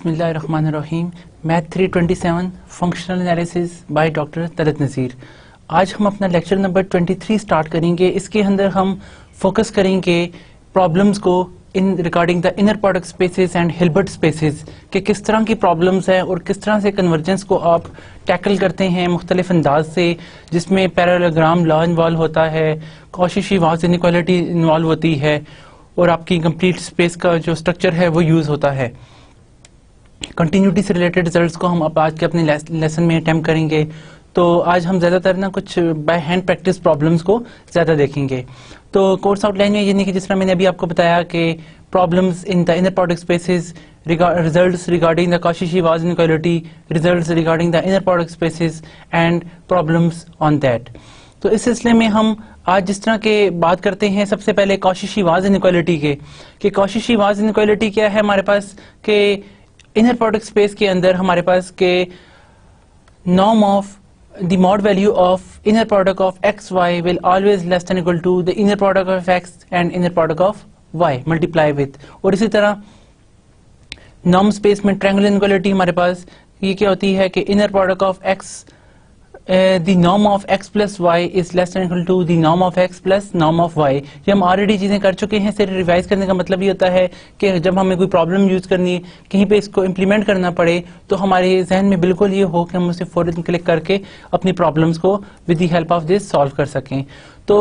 बिस्मिल्लाहिर्रहमानिर्रहीम। Math 327 functional analysis by doctor Talat Nazir. आज हम अपना लेक्चर नंबर 23 स्टार्ट करेंगे। इसके अंदर हम फोकस करेंगे प्रॉब्लम्स को in regarding the inner product spaces and Hilbert spaces कि किस तरह की प्रॉब्लम्स है और किस तरह से कन्वर्जेंस को आप टैकल करते हैं मुख्तलिफ अंदाज से, जिसमें पैरेललोग्राम लॉ इन्वॉल्व होता है, कॉशी-श्रीवास्तव इनइक्वालिटी इन्वॉल्व होती है और आपकी कंप्लीट स्पेस का जो स्ट्रक्चर है वो यूज़ होता है। कंटिन्यूटी से रिलेटेड रिजल्ट्स को हम अब आज के अपने लेसन में अटेम्प्ट करेंगे। तो आज हम ज़्यादातर ना कुछ बाय हैंड प्रैक्टिस प्रॉब्लम्स को ज़्यादा देखेंगे। तो कोर्स आउटलाइन में यानी कि जिस तरह मैंने अभी आपको बताया कि problems in the inner product spaces, results regarding the Cauchy Schwarz inequality, results regarding the inner product spaces and problems on that. तो इस सिलसिले में हम आज जिस तरह के बात करते हैं, सबसे पहले कॉशी-श्रीवास्तव इनइक्वालिटी के कि कॉशी-श्रीवास्तव इनइक्वालिटी क्या है हमारे पास के इनर प्रोडक्ट स्पेस के अंदर हमारे पास के norm of the mod value of inner product of x y will always less than equal to the inner product of x and inner product of y multiply with. और इसी तरह norm space में triangular inequality हमारे पास ये क्या होती है कि inner product of x the norm of x plus y is less than equal to the norm of x plus norm of y। ये हम ऑलरेडी चीजें कर चुके हैं। सिर्फ रिवाइज करने का मतलब ये होता है कि जब हमें कोई प्रॉब्लम यूज करनी है, कहीं पे इसको इम्प्लीमेंट करना पड़े, तो हमारे जहन में बिल्कुल ये हो कि हम उसे फौरन क्लिक करके अपनी प्रॉब्लम्स को with the help of this solve कर सकें। तो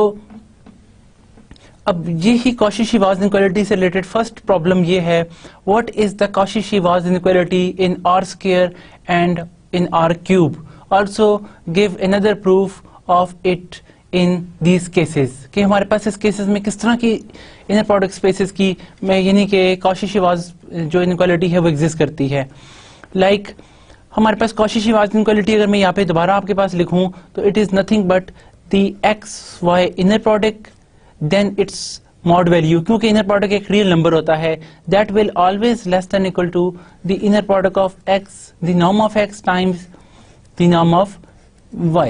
अब ये ही कॉशी-श्रीवास्तव इनइक्वालिटी से रिलेटेड फर्स्ट प्रॉब्लम ये है, what is the Cauchy Schwarz inequality in R square and in R cube. Also give another proof of it in these cases कि हमारे पास इस केसेस में किस तरह की इनर प्रोडक्ट स्पेसेस की यानी कि कॉशी-श्रीवास्तव जो इनइक्वालिटी है वो एग्जिस्ट करती है। लाइक हमारे पास कॉशी-श्रीवास्तव इनइक्वालिटी अगर मैं यहाँ पे दोबारा आपके पास लिखूं तो it is nothing but the x y inner product then its mod value, क्योंकि इनर प्रोडक्ट एक रियल नंबर होता है, that will always less than equal to the inner product of x, the norm of x times the norm of y।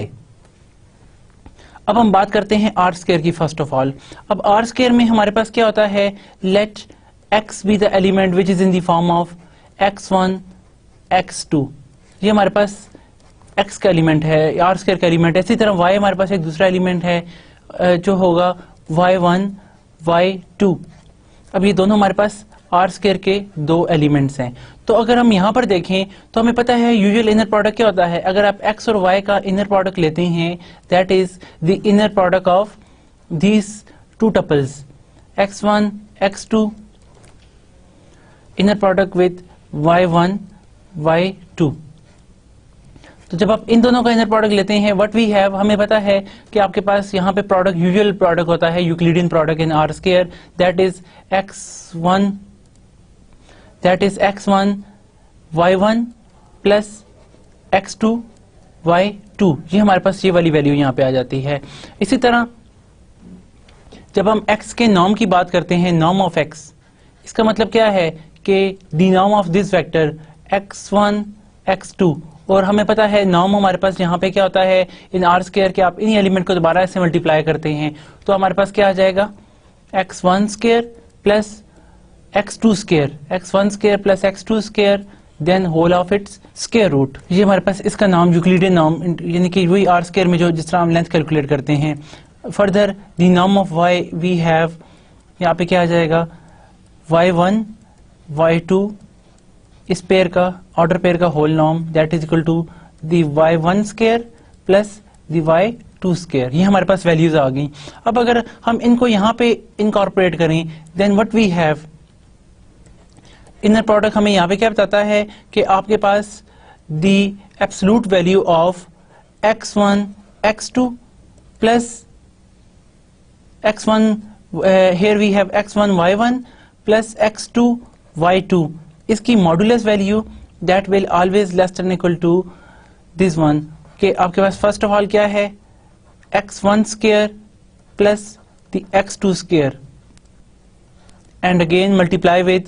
अब हम बात करते हैं R square की। फर्स्ट ऑफ ऑल अब आर स्क्वायर में हमारे पास क्या होता है, let x be the element which is in the form of x1 x2। ये हमारे पास x का एलिमेंट है, आर स्क्वायर का एलिमेंट है। इसी तरह y हमारे पास एक दूसरा एलिमेंट है जो होगा y1 y2। अब ये दोनों हमारे पास आर स्क्वायर के दो एलिमेंट्स हैं। तो अगर हम यहाँ पर देखें तो हमें पता है यूजुअल इनर प्रोडक्ट क्या होता है। अगर आप x और y का इनर प्रोडक्ट लेते हैं, that is the inner product of these two tuples x1 x2 inner product with y1 y2। तो जब आप इन दोनों का इनर प्रोडक्ट लेते हैं, व्हाट वी हैव, हमें पता है कि आपके पास यहाँ पे प्रोडक्ट यूजुअल प्रोडक्ट होता है, Euclidean product in R square, that is x1 y1 plus x2 y2। ये हमारे पास ये वाली वैल्यू यहाँ पे आ जाती है। इसी तरह जब हम x के नॉर्म की बात करते हैं, नॉर्म ऑफ x, इसका मतलब क्या है कि the norm of this vector x1 x2, और हमें पता है नॉर्म हमारे पास यहाँ पे क्या होता है इन आर स्क्वायर के, आप इन्हीं एलिमेंट को दोबारा ऐसे मल्टीप्लाई करते हैं तो हमारे पास क्या आ जाएगा x1 square plus x2 square, x1 square plus x2 square then whole of its square root. ये हमारे पास इसका नाम यूक्लिडियन नाम, यानी कि वही आर स्क्वायर में जो जिस तरह हम लेंथ कैलकुलेट करते हैं। Further the norm of y we have, यहाँ पे क्या आ जाएगा y1 y2 इस पेयर का ऑर्डर पेयर का whole norm, that is equal to the y1 square plus the y2 square. ये हमारे पास वैल्यूज आ गई। अब अगर हम इनको यहाँ पे इनकॉर्पोरेट करें, then what we have, inner product हमें यहाँ पे क्या बताता है कि आपके पास the absolute value of x1 x2 plus x1 here we have x1 y1 plus x2 y2, इसकी modulus value that will always less than equal to this one, कि आपके पास फर्स्ट ऑफ ऑल क्या है x1 square plus the x2 square and again multiply with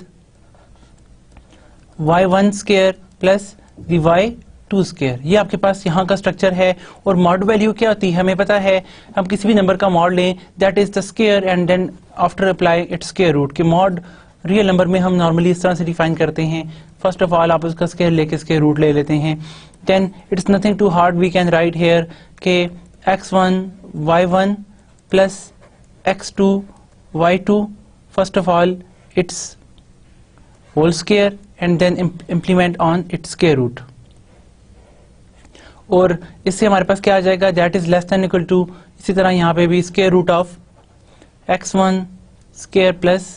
y1 square plus the y2 square. ये आपके पास यहाँ का स्ट्रक्चर है। और मॉड वैल्यू क्या होती है, हमें पता है हम किसी भी नंबर का मॉड लें, that is the square and then after apply its square root, कि मॉड रियल नंबर में हम नॉर्मली इस तरह से डिफाइन करते हैं। फर्स्ट ऑफ ऑल आप उसका स्क्वायर लेके स्क्वायर रूट ले लेते हैं। Then it's nothing too hard, we can write here के x1 y1 plus x2 y2, first of all its whole square and then implement on its square root. और इससे हमारे पास क्या आ जाएगा, that is less than equal to, इसी तरह यहाँ पे भी square root of x1 square plus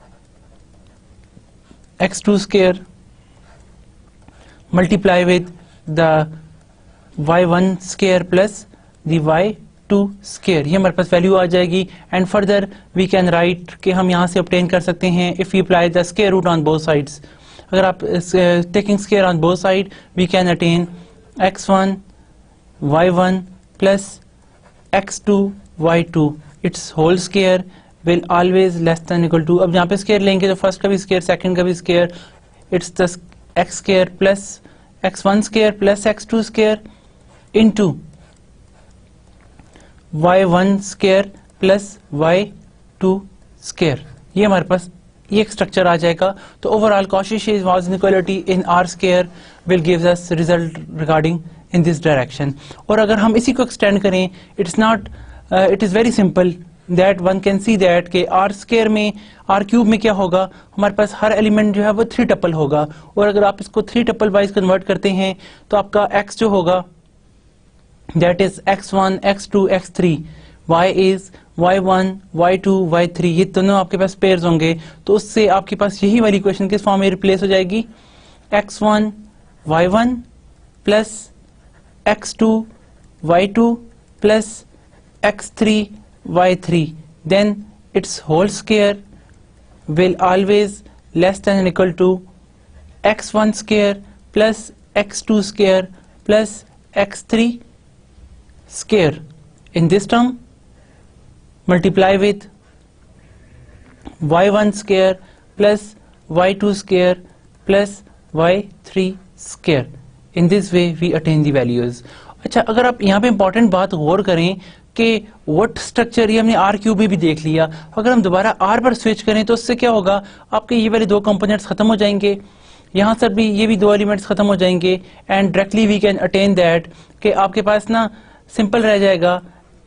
x2 square multiply with the y1 square plus the y2 square, ये हमारे पास वैल्यू आ जाएगी। And further we can write कि हम यहाँ से ऑब्टेन कर सकते हैं if you apply the square root on both sides. अगर आप taking square on both side we can attain x1 y1 plus x2 y2, it's whole square will always less than equal to, अब यहाँ पे square लेंगे तो first का भी square second का भी square, it's the x square plus x1 square plus x2 square into y1 square plus y2 square, ये हमारे पास ये एक स्ट्रक्चर आ जाएगा। तो overall Cauchy-Schwarz inequality in R square will gives us result regarding in this direction. और अगर हम इसी को एक्सटेंड करें, it is very simple that one can see that के R स्क्वायर में R क्यूब में क्या होगा, हमारे पास हर एलिमेंट जो है वो 3 टपल होगा। और अगर आप इसको 3 टपल वाइज कन्वर्ट करते हैं तो आपका x जो होगा that is x1 x2 x3, y is y1 y2 y3, ये दोनों आपके पास पेयर्स होंगे। तो उससे आपके पास यही वाली इक्वेशन किस फॉर्म में रिप्लेस हो जाएगी, x1 y1 plus x2 y2 plus x3 y3, then its whole square will always less than or equal to x1 square plus x2 square plus x3 square. In this term multiply with y1 square plus y2 square plus y3 square. In this way we attain the values. अच्छा, अगर आप यहाँ पे important बात गौर करें कि what structure, ये हमने आर क्यूब में भी देख लिया, अगर हम दोबारा आर पर स्विच करें तो उससे क्या होगा, आपके ये वाले 2 कंपोनेंट्स खत्म हो जाएंगे, यहाँ से भी ये भी 2 एलिमेंट्स खत्म हो जाएंगे and directly we can attain that कि आपके पास ना सिंपल रह जाएगा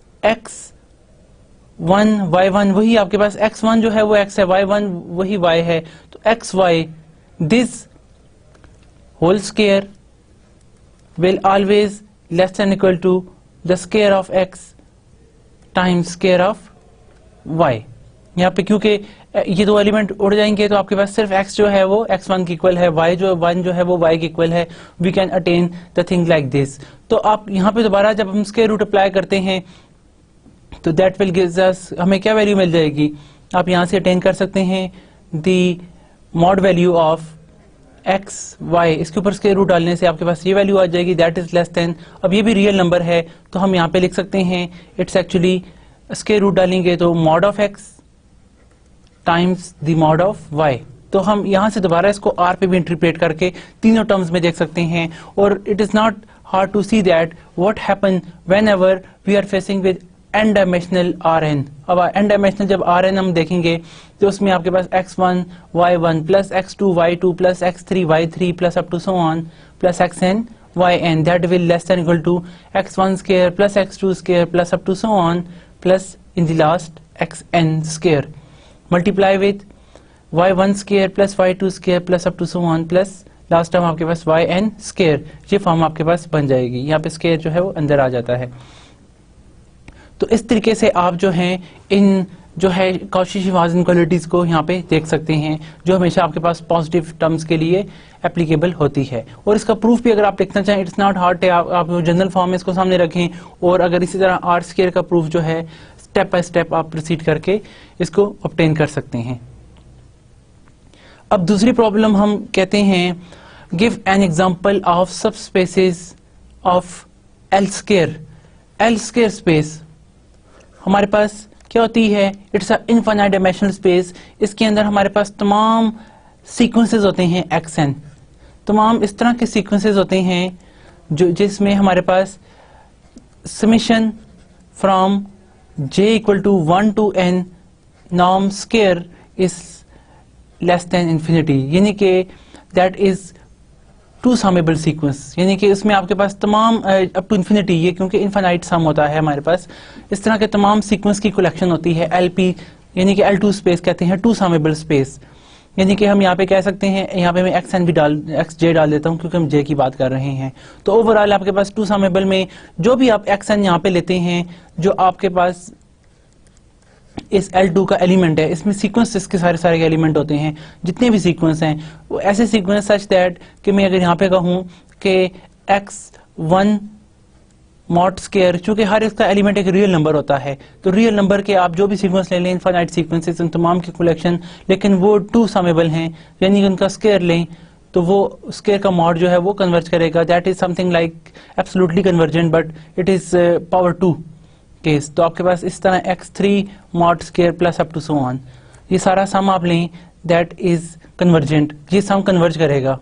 x1 y1, वही आपके पास x1 जो है वो x है, y1 वही y है, तो xy this whole square will always less than equal to the square of x times square of y। यहाँ पे क्योंकि ये 2 एलिमेंट उड़ जाएंगे तो आपके पास सिर्फ x जो है वो x1 की इक्वल है, y जो 1 जो है वो y की इक्वल है, we can attain the thing like this. तो आप यहाँ पे दोबारा जब हम स्क्वायर रूट अप्लाई करते हैं तो दैट विल गिव्स अस, हमें क्या वैल्यू मिल जाएगी, आप यहाँ से अटेन कर सकते हैं the mod value of x y, इसके ऊपर स्क्वायर रूट डालने से आपके पास ये वैल्यू आ जाएगी दैट इज लेस देन, अब ये भी रियल नंबर है तो हम यहाँ पे लिख सकते हैं इट्स एक्चुअली, स्क्वायर रूट डालेंगे तो mod of x times the mod of y. तो हम यहाँ से दोबारा इसको आर पे भी इंटरप्रेट करके तीनों टर्म्स में देख सकते हैं। और it is not hard to see that what happen whenever we are facing with n dimensional Rn। अब n डायमेंशनल जब Rn हम देखेंगे तो उसमें आपके पास x1 y1 plus x2 y2 plus x3 y3 plus up to so on plus xn yn, that will less than equal to x1 square plus x2 square plus up to so on plus in the last xn square multiply with y1 square plus y2 square plus up to so on plus last term आपके पास yn square, ये form आपके पास बन जाएगी। यहाँ पे square जो है वो अंदर आ जाता है। तो इस तरीके से आप जो हैं इन जो है Cauchy-Schwarz इनइक्वालिटीज को यहाँ पे देख सकते हैं जो हमेशा आपके पास पॉजिटिव टर्म्स के लिए एप्लीकेबल होती है। और इसका प्रूफ भी अगर आप लिखना चाहें इट्स नॉट हार्ड, आप जनरल फॉर्म में इसको सामने रखें और अगर इसी तरह आर स्क्वायर का प्रूफ जो है स्टेप बाय स्टेप आप प्रोसीड करके इसको ऑब्टेन कर सकते हैं। अब दूसरी प्रॉब्लम हम कहते हैं give an example of sub spaces of L square. L square space हमारे पास क्या होती है, it's a infinite dimensional space, इसके अंदर हमारे पास तमाम सीक्वेंसेस होते हैं xn, तमाम इस तरह के सीक्वेंसेस होते हैं जो जिसमें हमारे पास summation from j equal to 1 to n norm square is less than infinity, यानी कि that is two summable sequence, यानी कि इसमें आपके पास तमाम अप टू इन्फिनिटी, ये क्योंकि इनफाइनाइट सम होता है हमारे पास, इस तरह के तमाम सीक्वेंस की कलेक्शन होती है LP, यानी कि L2 स्पेस कहते हैं, टू समेबल स्पेस। यानी कि हम यहाँ पे कह सकते हैं, यहाँ पे मैं XN भी XJ डाल देता हूँ क्योंकि हम J की बात कर रहे हैं। तो ओवरऑल आपके पास टू समेबल में जो भी आप XN यहाँ पे लेते हैं, जो आपके पास इस L2 का एलिमेंट है, इसमें सीक्वेंस इसके सारे सारे एलिमेंट होते हैं, जितने भी सीक्वेंस हैं वो ऐसे सीक्वेंस सच दैट कि मैं अगर यहाँ पे कहूँ कि X1 मॉड स्क्वायर, चूंकि हर इसका एलिमेंट एक रियल नंबर होता है, तो रियल नंबर के आप जो भी सीक्वेंस ले लें, इनफाइनाइट सीक्वेंसेस, उन तमाम की कलेक्शन, लेकिन वो टू समेबल हैं, यानी कि उनका स्क्वायर लें तो वो स्क्वायर का मॉड जो है वो कन्वर्ज करेगा। That is something like absolutely convergent, but it is power 2 case. तो आपके पास इस तरह X3 mod square plus up to so on, ये सारा सम आप लें, दैट इज कन्वर्जेंट, ये सम कन्वर्ज करेगा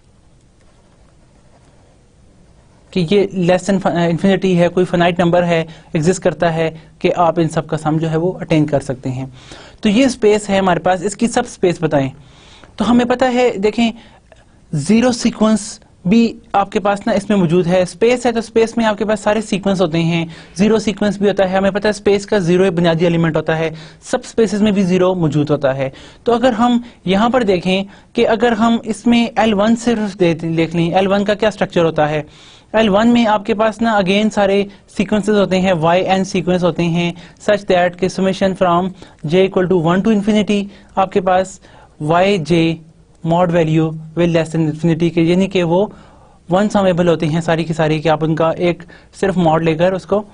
कि ये लेस देन इन्फिनिटी है, कोई फाइनाइट नंबर है, एग्जिस्ट करता है कि आप इन सब का सम जो है वो अटेन कर सकते हैं। तो ये स्पेस है हमारे पास, इसकी सब स्पेस बताएं। तो हमें पता है, देखें जीरो सीक्वेंस भी आपके पास ना इसमें मौजूद है। स्पेस है तो स्पेस में आपके पास सारे सीक्वेंस होते हैं, जीरो सीक्वेंस भी होता है। हमें पता है स्पेस का जीरो एक बुनियादी एलिमेंट होता है, सब स्पेसेस में भी जीरो मौजूद होता है। तो अगर हम यहाँ पर देखें कि अगर हम इसमें L1 सिर्फ देख लें, L1 का क्या स्ट्रक्चर होता है, L1 में आपके पास ना अगेन सारे सीक्वेंसेस होते हैं, yn सीक्वेंस होते हैं, सच दैट के summation from j equal to 1 to infinity आपके पास yj mod value will less than infinity के, यानी कि वो वन समेबल होते हैं सारी की सारी, कि आप उनका एक सिर्फ मॉड लेकर उसको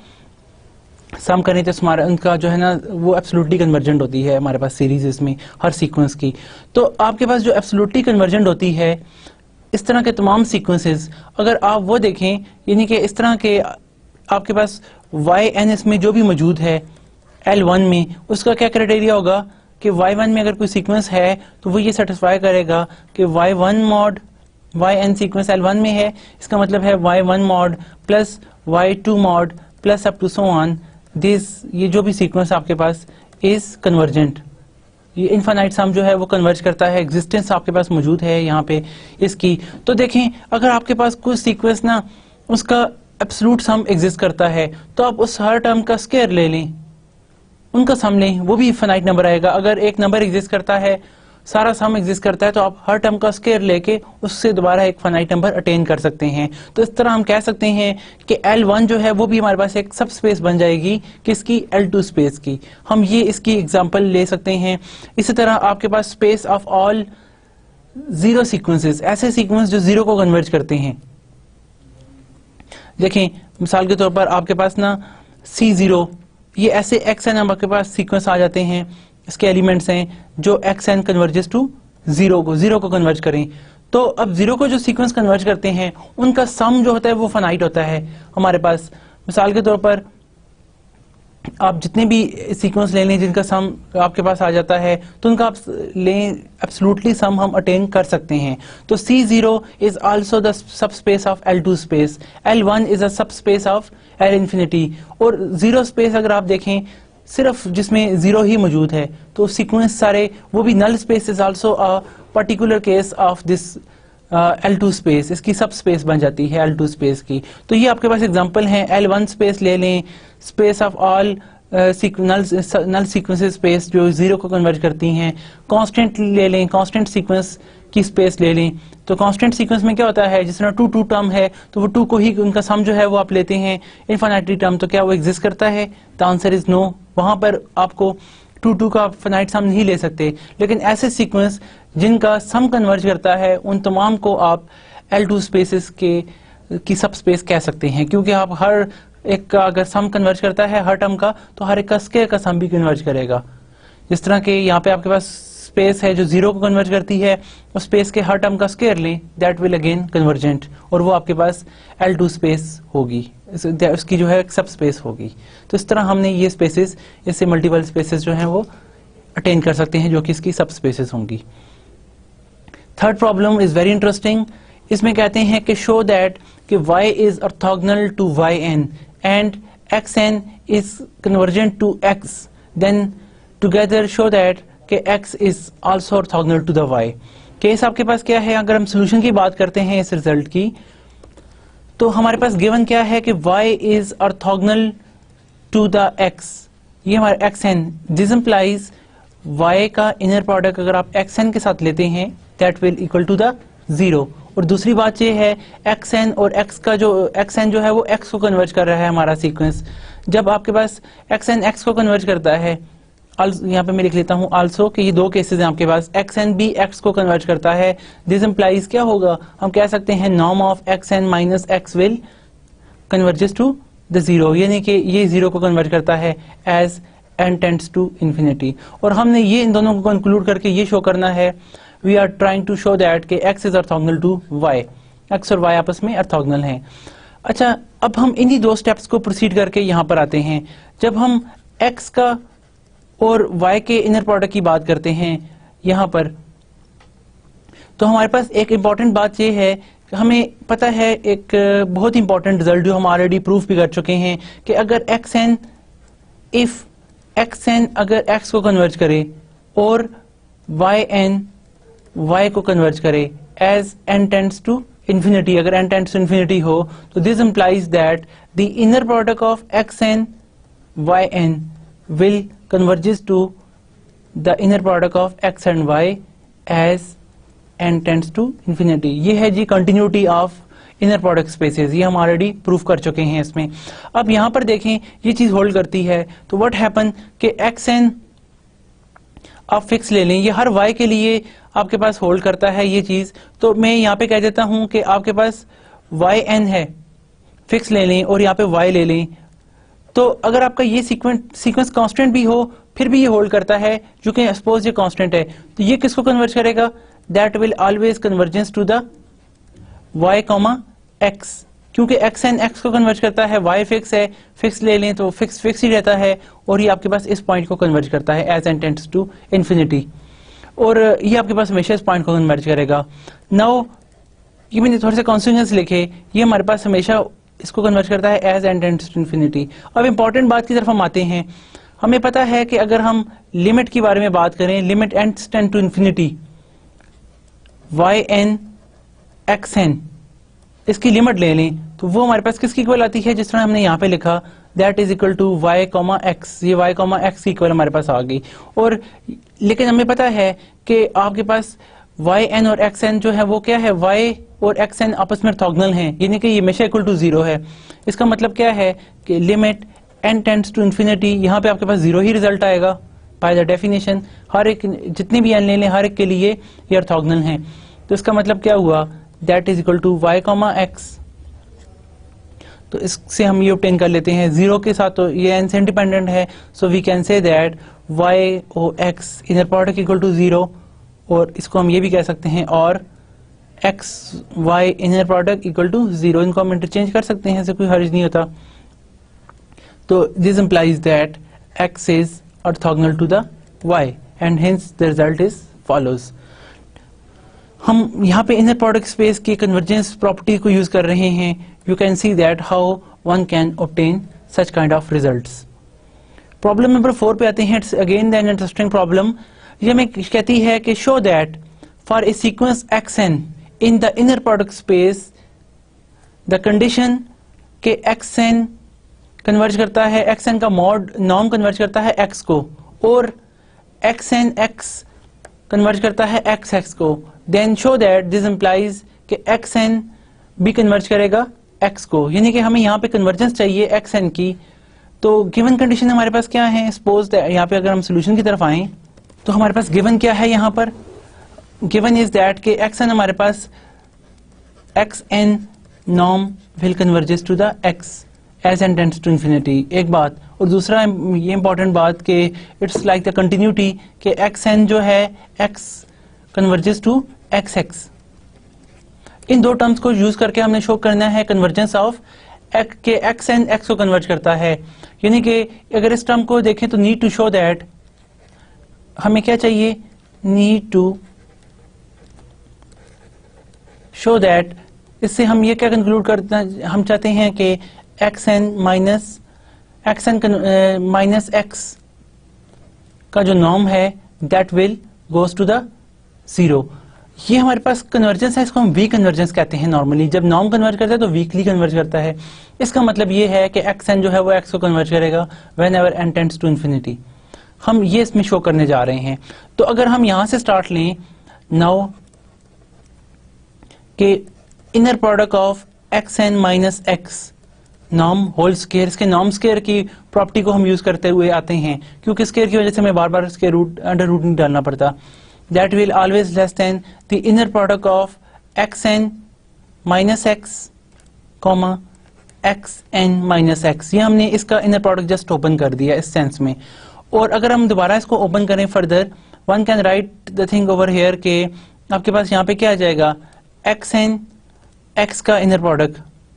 सम करें तो हमारा उनका जो है ना वो एब्सोल्युटली कन्वर्जेंट होती है हमारे पास सीरीज इसमें हर सीक्वेंस की। तो आपके पास जो एब्सोल्युटली कन्वर्जेंट होती है इस तरह के तमाम सीक्वेंसेस, अगर आप वो देखें, यानी कि इस तरह के आपके पास yn इसमें जो भी मौजूद है L1 में, उसका क्या क्राइटेरिया होगा कि y1 में अगर कोई सीक्वेंस है तो वो ये सेटिस्फाई करेगा कि y1 mod yn sequence L1 में है, इसका मतलब है y1 mod plus y2 mod plus up to so on this, ये जो भी सीक्वेंस आपके पास इज कन्वर्जेंट, ये इनफाइनाइट सम जो है वो कन्वर्ज करता है, एग्जिस्टेंस आपके पास मौजूद है यहाँ पे इसकी। तो देखें अगर आपके पास कोई सीक्वेंस ना उसका एब्सोल्यूट सम एग्जिस्ट करता है तो आप उस हर टर्म का स्क्वायर ले लें, उनका सम लें, वो भी फाइनाइट नंबर आएगा। अगर एक नंबर एग्जिस्ट करता है, सारा सम एग्जिस्ट करता है, तो आप हर टर्म का स्क्वायर लेके उससे दोबारा एक फाइनाइट नंबर अटेन कर सकते हैं। तो इस तरह हम कह सकते हैं कि L1 जो है वो भी हमारे पास एक सब स्पेस बन जाएगी किसकी, L2 स्पेस की। हम ये इसकी एग्जांपल ले सकते हैं। इसी तरह आपके पास space of all zero sequences, ऐसे सीक्वेंस जो जीरो को कन्वर्ज करते हैं। देखें मिसाल के तौर पर आपके पास ना C0, ये ऐसे xn आपके पास सीक्वेंस आ जाते हैं, इसके एलिमेंट्स हैं जो xn कन्वर्जेस टू जीरो को कन्वर्ज करें। तो अब जीरो को जो सीक्वेंस कन्वर्ज करते हैं उनका सम जो होता है वो फाइनाइट होता है हमारे पास। मिसाल के तौर पर आप जितने भी सीक्वेंस ले लें जिनका सम आपके पास आ जाता है तो उनका आप लें, एब्सोल्युटली सम हम अटेन कर सकते हैं। तो C0 is also the sub space of L2 space, L1 is a sub space of L infinity. और जीरो स्पेस अगर आप देखें सिर्फ जिसमें जीरो ही मौजूद है तो सीक्वेंस सारे वो भी null space is also a particular case of this L2 space, इसकी सब स्पेस बन जाती है L2 स्पेस की। तो ये आपके पास एग्जांपल हैं। L1 स्पेस ले लें, space of all null sequences space जो जीरो को कन्वर्ज करती हैं। कांस्टेंट ले लें, कांस्टेंट सीक्वेंस की स्पेस ले लें। तो कांस्टेंट सीक्वेंस में क्या होता है, जिस तरह 2 टर्म है तो वो 2 को ही उनका सम जो है वो आप लेते हैं इनफाइनाइटली टर्म, तो क्या वो एग्जिस्ट करता है? The answer is no. वहां पर आपको 2 का फाइनाइट सम नहीं ले सकते। लेकिन ऐसे सीक्वेंस जिनका सम कन्वर्ज करता है उन तमाम को आप L2 स्पेसेस की सब स्पेस कह सकते हैं, क्योंकि आप हर एक का अगर सम कन्वर्ज करता है हर टर्म का तो हर एक का स्क्वायर का सम भी कन्वर्ज करेगा। जिस तरह के यहाँ पे आपके पास स्पेस है जो जीरो को कन्वर्ज करती है, उस स्पेस के हर टर्म का स्क्वायर लें, दैट विल अगेन कन्वर्जेंट, और वो आपके पास L2 स्पेस होगी, उसकी जो है सब स्पेस होगी। तो इस तरह हमने ये स्पेसेस, इससे मल्टीपल स्पेसेस जो हैं वो अटेन कर सकते हैं जो कि इसकी सब स्पेसेस होंगी। Third problem is very interesting. इसमें कहते हैं कि शो दैट कि y is orthogonal to yn and xn is convergent to x, then together show that कि x is also orthogonal to the y। Case आपके पास क्या है, अगर हम सोल्यूशन की बात करते हैं इस रिजल्ट की, तो हमारे पास गिवन क्या है कि y is orthogonal to the x, ये हमारा xn, दिस इंप्लाइज y का इनर प्रोडक्ट अगर आप xn के साथ लेते हैं that will equal to the 0। और दूसरी बात ये है xn और x का जो xn जो है वो x को कन्वर्ज कर रहा है हमारा सीक्वेंस। जब आपके पास xn x को कन्वर्ज करता है, यहाँ पे मैं लिख लेता हूँ आल्सो कि ये दो केसेस हैं आपके पास, xn भी x को कन्वर्ज करता है, दिस इंप्लाइज क्या होगा, हम कह सकते हैं norm of xn minus x will converges to the 0, यानी कि ये 0 को कन्वर्ज करता है as n tends to infinity. और हमने ये इन दोनों को कंक्लूड करके ये शो करना है, we are trying to show that कि x is orthogonal to y, x और y आपस में ऑर्थोगोनल हैं। अच्छा, अब हम इन्हीं दो स्टेप्स को प्रोसीड करके यहाँ पर आते हैं। जब हम x का और y के इनर प्रोडक्ट की बात करते हैं यहाँ पर, तो हमारे पास एक इम्पॉर्टेंट बात ये है, हमें पता है एक बहुत इंपॉर्टेंट रिजल्ट जो हम ऑलरेडी प्रूफ भी कर चुके हैं कि अगर xn, इफ xn अगर x को कन्वर्ज करे और yn y को कन्वर्ज करे as n tends to infinity, अगर n टेंड्स टू इंफिनिटी हो, तो this implies that the inner product of xn yn will converges to the inner product of x and y as n tends to infinity। ये है जी continuity of inner product spaces, ये हम already proof कर चुके हैं इसमें। अब यहाँ पर देखें ये चीज होल्ड करती है, तो व्हाट हैपन कि xn आप फिक्स ले लें, ये हर y के लिए आपके पास होल्ड करता है ये चीज, तो मैं यहाँ पे कह देता हूं कि आपके पास yn है, फिक्स ले लें और यहाँ पे y ले लें, तो अगर आपका ये सीक्वेंस कांस्टेंट भी हो फिर भी ये होल्ड करता है, क्योंकि सपोज ये कांस्टेंट है, तो ये किसको कन्वर्ज करेगा, that will always convergence to the y, x, क्योंकि xn x को कन्वर्ज करता है, y फिक्स है, फिक्स ले लें तो फिक्स ही रहता है, और ये आपके पास इस पॉइंट को कन्वर्ज करता है as n tends to infinity, और ये आपके पास हमेशा इस पॉइंट को कन्वर्ज करेगा। नाउ ये मैंने थोड़े से कॉन्सिक्वेंस लिखे, ये हमारे पास हमेशा इसको कन्वर्ट करता है as n tends to infinity. अब इंपॉर्टेंट बात की तरफ हम आते हैं, हमें पता है कि अगर हम लिमिट के बारे में बात करें, limit n tend to infinity yn xn, इसकी लिमिट ले लें तो वो हमारे पास किसकी इक्वल आती है, जिस तरह हमने यहाँ पे लिखा that is equal to y, x, ये y, x की इक्वल हमारे पास आ गई। और लेकिन हमें पता है कि आपके पास yn और xn जो है वो क्या है, y और xn आपस में ऑर्थोगोनल हैं, यानी कि ये हमेशा इक्वल टू 0 है। इसका मतलब क्या है कि limit n tends to infinity, यहाँ पे आपके पास 0 ही रिजल्ट आएगा बाय द डेफिनेशन, हर एक जितनी भी n ले लें हर एक के लिए ये ऑर्थोगोनल हैं। तो इसका मतलब क्या हुआ, that is equal to y, x, तो इससे हम ये ऑब्टेन कर लेते हैं 0 के साथ, तो ये n से इंडिपेंडेंट है, so we can say that y और x inner product equal to 0, और इसको हम ये भी कह सकते हैं और x y inner product equal to 0, इनको हम इंटरचेंज कर सकते हैं, इससे कोई हर्ज नहीं होता। तो this implies that x is orthogonal to the y and hence the result is follows. हम यहाँ पे इनर प्रोडक्ट स्पेस की कन्वर्जेंस प्रॉपर्टी को यूज कर रहे हैं। You can see that how one can obtain such kind of results. Problem number 4 पे आते हैं। It's again the interesting problem. ये हमें कहती है कि show that for a sequence xn in the inner product space the condition के xn converge करता है, xn का मॉड नॉर्म कन्वर्ज करता है x को, और xn x कन्वर्ज करता है x को, then show that this implies कि xn भी कन्वर्ज करेगा x को, यानी कि हमें यहाँ पे कन्वर्जेंस चाहिए xn की। तो गिवन कंडीशन हमारे पास क्या है, सपोज यहाँ पे अगर हम सोल्यूशन की तरफ आए तो हमारे पास गिवन क्या है, यहाँ पर गिवन इज दैट कि xn हमारे पास xn norm will converges to the x as n tends to infinity, एक बात। और दूसरा ये इंपॉर्टेंट बात कि इट्स लाइक द कंटिन्यूटी कि xn जो है x कन्वर्जेस टू xx। इन दो टर्म्स को यूज करके हमने शो करना है कन्वर्जेंस ऑफ के xn x को कन्वर्ज करता है, यानी कि अगर इस टर्म को देखें तो नीड टू शो दैट हमें क्या चाहिए, नीड टू शो दैट, इससे हम ये क्या कंक्लूड करना हम चाहते हैं कि xn माइनस x का जो नॉर्म है that will goes to the 0। ये हमारे पास कन्वर्जेंस है, इसको हम वीक कन्वर्जेंस कहते हैं। नॉर्मली जब नॉर्म कन्वर्ज करता है तो वीकली कन्वर्ज करता है। इसका मतलब ये है कि xn जो है वो x को कन्वर्ज करेगा whenever n tends to infinity. हम ये इसमें शो करने जा रहे हैं। तो अगर हम यहां से स्टार्ट लें नाउ के inner product of xn minus x norm whole square, इसके नॉर्म स्केयर की प्रॉपर्टी को हम यूज करते हुए आते हैं, क्योंकि स्केयर की वजह से हमें बार बार इसके रूट अंडर रूट नहीं डालना पड़ता। That will always less than the inner product of xn minus x comma xn minus x। ये हमने इसका इनर प्रोडक्ट जस्ट ओपन कर दिया इस सेंस में। और अगर हम दोबारा इसको ओपन करें further, one can write the thing over here के आपके पास यहाँ पे क्या आ जाएगा, xn x का इनर प्रोडक्ट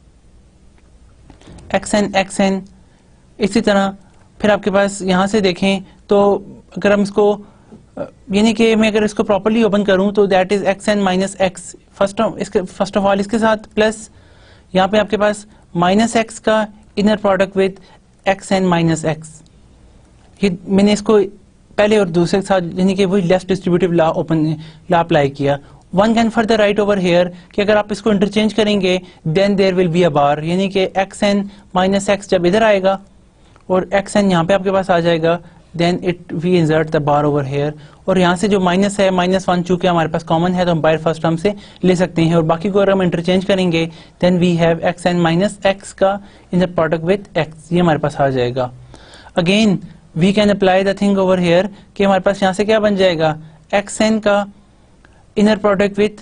xn इसी तरह। फिर आपके पास यहां से देखें तो अगर हम इसको यानी कि मैं अगर इसको प्रॉपर्ली ओपन करूं तो that is xn minus x first of all इसके साथ प्लस यहाँ पे आपके पास माइनस x का inner product with xn minus x। ये मैंने इसको पहले और दूसरे के साथ यानी कि वही लेफ्ट डिस्ट्रीब्यूटिव लॉ अप्लाई किया। One can further write over here कि अगर आप इसको इंटरचेंज करेंगे then there will be a bar, यानी कि xn माइनस x जब इधर आएगा और xn यहाँ पे आपके पास आ जाएगा then it we insert the bar over here. और यहाँ से जो माइनस है -1 चूंकि हमारे पास कॉमन है तो हम बाय फर्स्ट टर्म से ले सकते हैं, और बाकी को अगर हम इंटरचेंज करेंगे then we have xn minus x का इनर प्रोडक्ट विद x, ये हमारे पास आ जाएगा। Again we can apply the thing over here कि हमारे पास यहाँ से क्या बन जाएगा, xn का इनर प्रोडक्ट विथ,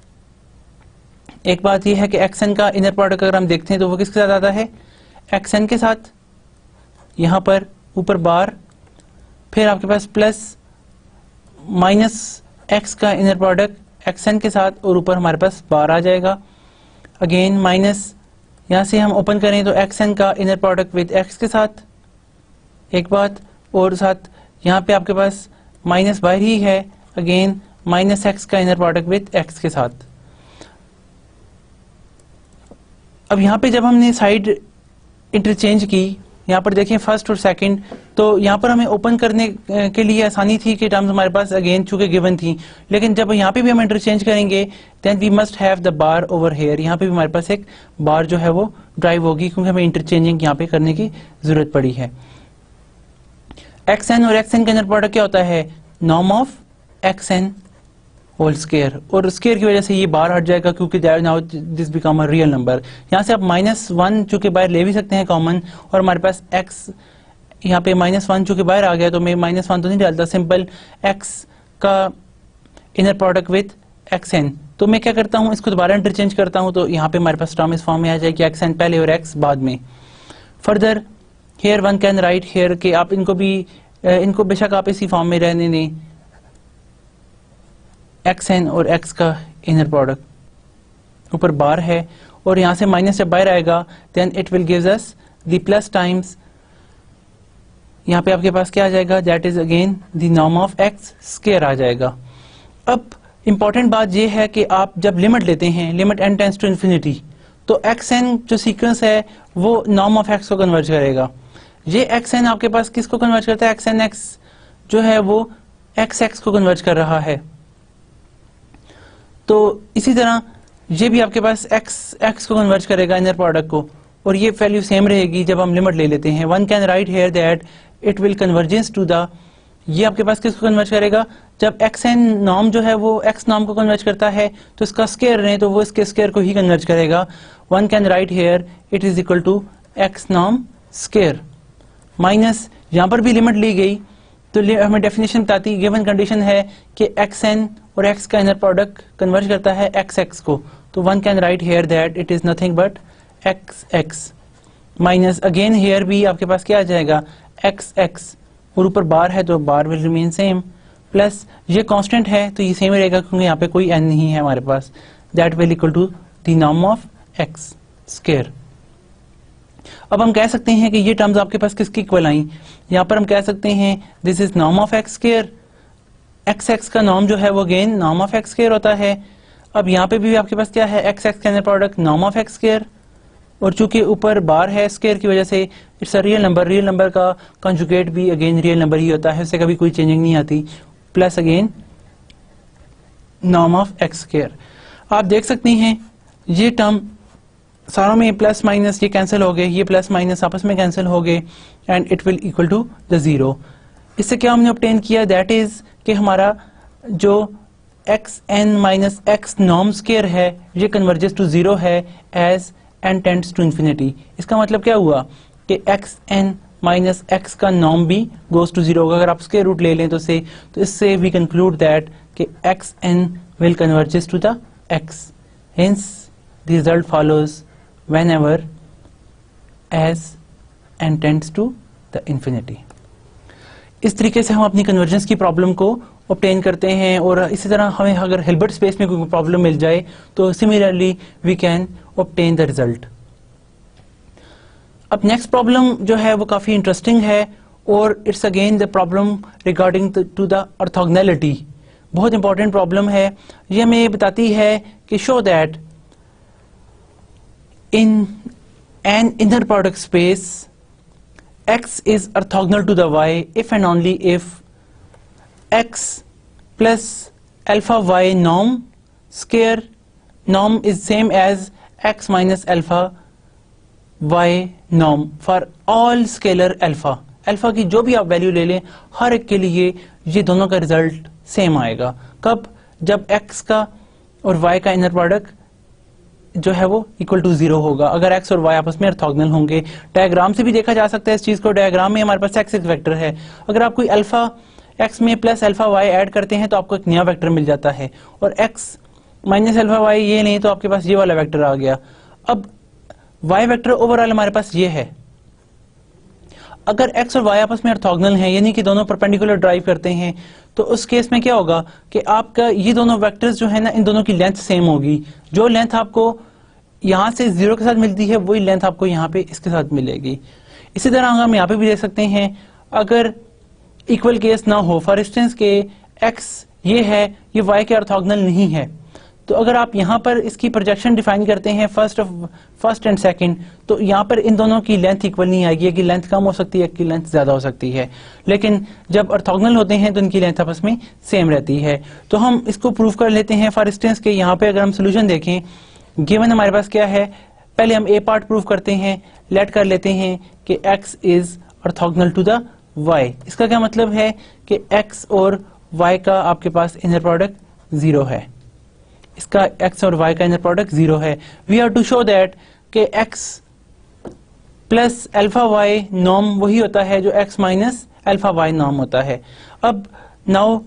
एक बात यह है कि xn का इनर प्रोडक्ट अगर हम देखते हैं तो वो किसके साथ आता है, xn के साथ, यहां पर ऊपर बार, फिर आपके पास प्लस माइनस x का इनर प्रोडक्ट xn के साथ और ऊपर हमारे पास बार आ जाएगा। अगेन माइनस यहां से हम ओपन करें तो xn का इनर प्रोडक्ट विद x के साथ एक बात, और साथ यहाँ पे आपके पास माइनस बाहर ही है, अगेन माइनस x का इनर प्रोडक्ट विद x के साथ। अब यहाँ पे जब हमने साइड इंटरचेंज की, यहाँ पर देखें फर्स्ट और सेकंड, तो यहाँ पर हमें ओपन करने के लिए आसानी थी कि टर्म्स हमारे पास अगेन चूंकि गिवन थी, लेकिन जब यहाँ पे भी हम इंटरचेंज करेंगे then we must have the bar over here. यहाँ पे भी हमारे पास एक बार जो है वो ड्राइव होगी क्योंकि हमें इंटरचेंजिंग यहाँ पे करने की जरूरत पड़ी है। xn और xn का इनर प्रोडक्ट क्या होता है, norm of xn whole square, और स्केयर की वजह से ये बार हट जाएगा क्योंकि now this become a real number. यहाँ से आप -1 चूंकि बाहर ले भी सकते हैं कॉमन, और हमारे पास x यहाँ पे -1 चूंकि बाहर आ गया तो मैं -1 तो नहीं डालता, सिंपल x का इनर प्रोडक्ट विथ xn। तो मैं क्या करता हूँ, इसको दोबारा इंटरचेंज करता हूँ तो यहाँ पे हमारे पास टर्म इस फॉर्म में आ जाएगी, xn पहले और x बाद में। Further here one can write here के आप इनको बेशक आप इसी फॉर्म में रहने दें, xn और x का इनर प्रोडक्ट ऊपर बार है, और यहाँ से माइनस जब बाहर आएगा then it will gives us the plus times, यहाँ पे आपके पास क्या आ जाएगा, that is again the norm of x square आ जाएगा। अब इंपॉर्टेंट बात ये है कि आप जब लिमिट लेते हैं, limit n tends to infinity, तो xn जो सीक्वेंस है वो नॉर्म ऑफ x को कन्वर्ज करेगा। ये xn आपके पास किसको कन्वर्ज करता है, xn x जो है वो xx को कन्वर्ज कर रहा है। तो इसी तरह ये भी आपके पास x को कन्वर्ज करेगा इनर प्रोडक्ट को, और ये वैल्यू सेम रहेगी जब हम लिमिट ले लेते हैं। One can write here that it will convergence to the, ये आपके पास किसको कन्वर्ज करेगा, जब xn नॉर्म जो है वो x नॉर्म को कन्वर्ज करता है तो इसका स्क्वायर रहे तो वो इसके स्क्वायर को ही कन्वर्ज करेगा। One can write here it is equal to x norm square minus, यहाँ पर भी लिमिट ली गई तो हमें डेफिनेशन बताती, गिवन कंडीशन है कि xn और x का इनर प्रोडक्ट कन्वर्ज करता है xx को, तो one can write here that it is nothing but xx minus, again here भी आपके पास क्या आ जाएगा, xx, और ऊपर बार है तो bar will remain same, plus ये कांस्टेंट है तो ये सेम रहेगा क्योंकि यहाँ पे कोई n नहीं है हमारे पास, that will equal to the norm of x square. अब हम कह सकते हैं कि ये टर्म्स आपके पास किसकी इक्वल आई, यहाँ पर हम कह सकते हैं this is norm of x square, xx का नॉर्म जो है वो again norm of x square होता है। अब यहाँ पे भी आपके पास क्या है, xx का inner product norm of x square, और चूंकि ऊपर बार है स्क्वायर की वजह से it's a real number, real number का कंजुगेट भी अगेन रियल नंबर ही होता है, उससे कभी कोई चेंजिंग नहीं आती। Plus again norm of x square. आप देख सकते हैं ये टर्म सारों में प्लस माइनस ये कैंसिल हो गए, ये प्लस माइनस आपस में कैंसिल हो गए and it will equal to the zero. इससे क्या हमने ऑब्टेन किया, दैट इज कि हमारा जो x n minus x norm square है ये कन्वर्जेस टू जीरो है as n tends to infinity. इसका मतलब क्या हुआ कि एक्स एन माइनस एक्स का नॉर्म भी गोज टू जीरो होगा। अगर आप स्क्वायर रूट ले लें तो इससे वी कंक्लूड दैट कि x n will converges to the x, hence the result follows whenever as n tends to the infinity। इस तरीके से हम अपनी कन्वर्जेंस की प्रॉब्लम को ऑब्टेन करते हैं। और इसी तरह हमें अगर हिल्बर्ट स्पेस में कोई प्रॉब्लम मिल जाए तो similarly we can obtain the result. अब नेक्स्ट प्रॉब्लम जो है वो काफी इंटरेस्टिंग है और it's again the problem regarding to the orthogonality. बहुत इंपॉर्टेंट प्रॉब्लम है। ये हमें ये बताती है कि show that in an inner product space x is orthogonal to the y if and only if x plus alpha y norm square norm is same as x minus alpha y norm for all scalar alpha। Alpha की जो भी आप value ले लें हर एक के लिए ये दोनों का रिजल्ट सेम आएगा। कब? जब x का और y का इनर प्रोडक्ट जो है वो इक्वल टू जीरो होगा, अगर x और y आपस में ऑर्थोगोनल होंगे। डायग्राम से भी देखा जा सकता है इस चीज को। डायग्राम में हमारे पास x एक वेक्टर है, अगर आप कोई अल्फा x में प्लस अल्फा y ऐड करते हैं तो आपको एक नया वेक्टर मिल जाता है, और x माइनस अल्फा y ये नहीं तो आपके पास ये वाला वेक्टर आ गया। अब y वेक्टर ओवरऑल हमारे पास ये है। अगर x और y आपस में ऑर्थोगोनल हैं यानी कि दोनों परपेंडिकुलर ड्राइव करते हैं तो उस केस में क्या होगा कि आपका ये दोनों वेक्टर्स जो है ना इन दोनों की लेंथ सेम होगी। जो लेंथ आपको यहाँ से जीरो के साथ मिलती है वही लेंथ आपको यहाँ पे इसके साथ मिलेगी। इसी तरह हम यहाँ पे भी देख सकते हैं अगर इक्वल केस ना हो, फॉर इंस्टेंस के x ये है ये y के ऑर्थोगोनल नहीं है, तो अगर आप यहाँ पर इसकी प्रोजेक्शन डिफाइन करते हैं फर्स्ट एंड सेकंड तो यहाँ पर इन दोनों की लेंथ इक्वल नहीं आएगी, एक की लेंथ कम हो सकती है एक की लेंथ ज्यादा हो सकती है। लेकिन जब ऑर्थोगोनल होते हैं तो इनकी लेंथ आपस में सेम रहती है। तो हम इसको प्रूव कर लेते हैं। फॉर इंस्टेंस के यहाँ पे अगर हम सोल्यूशन देखें, गिवन हमारे पास क्या है, पहले हम ए पार्ट प्रूव करते हैं। लेट कर लेते हैं कि x is orthogonal to the y। इसका क्या मतलब है कि x और y का आपके पास इनर प्रोडक्ट जीरो है। इसका x और y का इनर प्रोडक्ट जीरो है। We have to show that कि x plus alpha y norm वही होता है जो x minus alpha y norm होता है। अब नाउ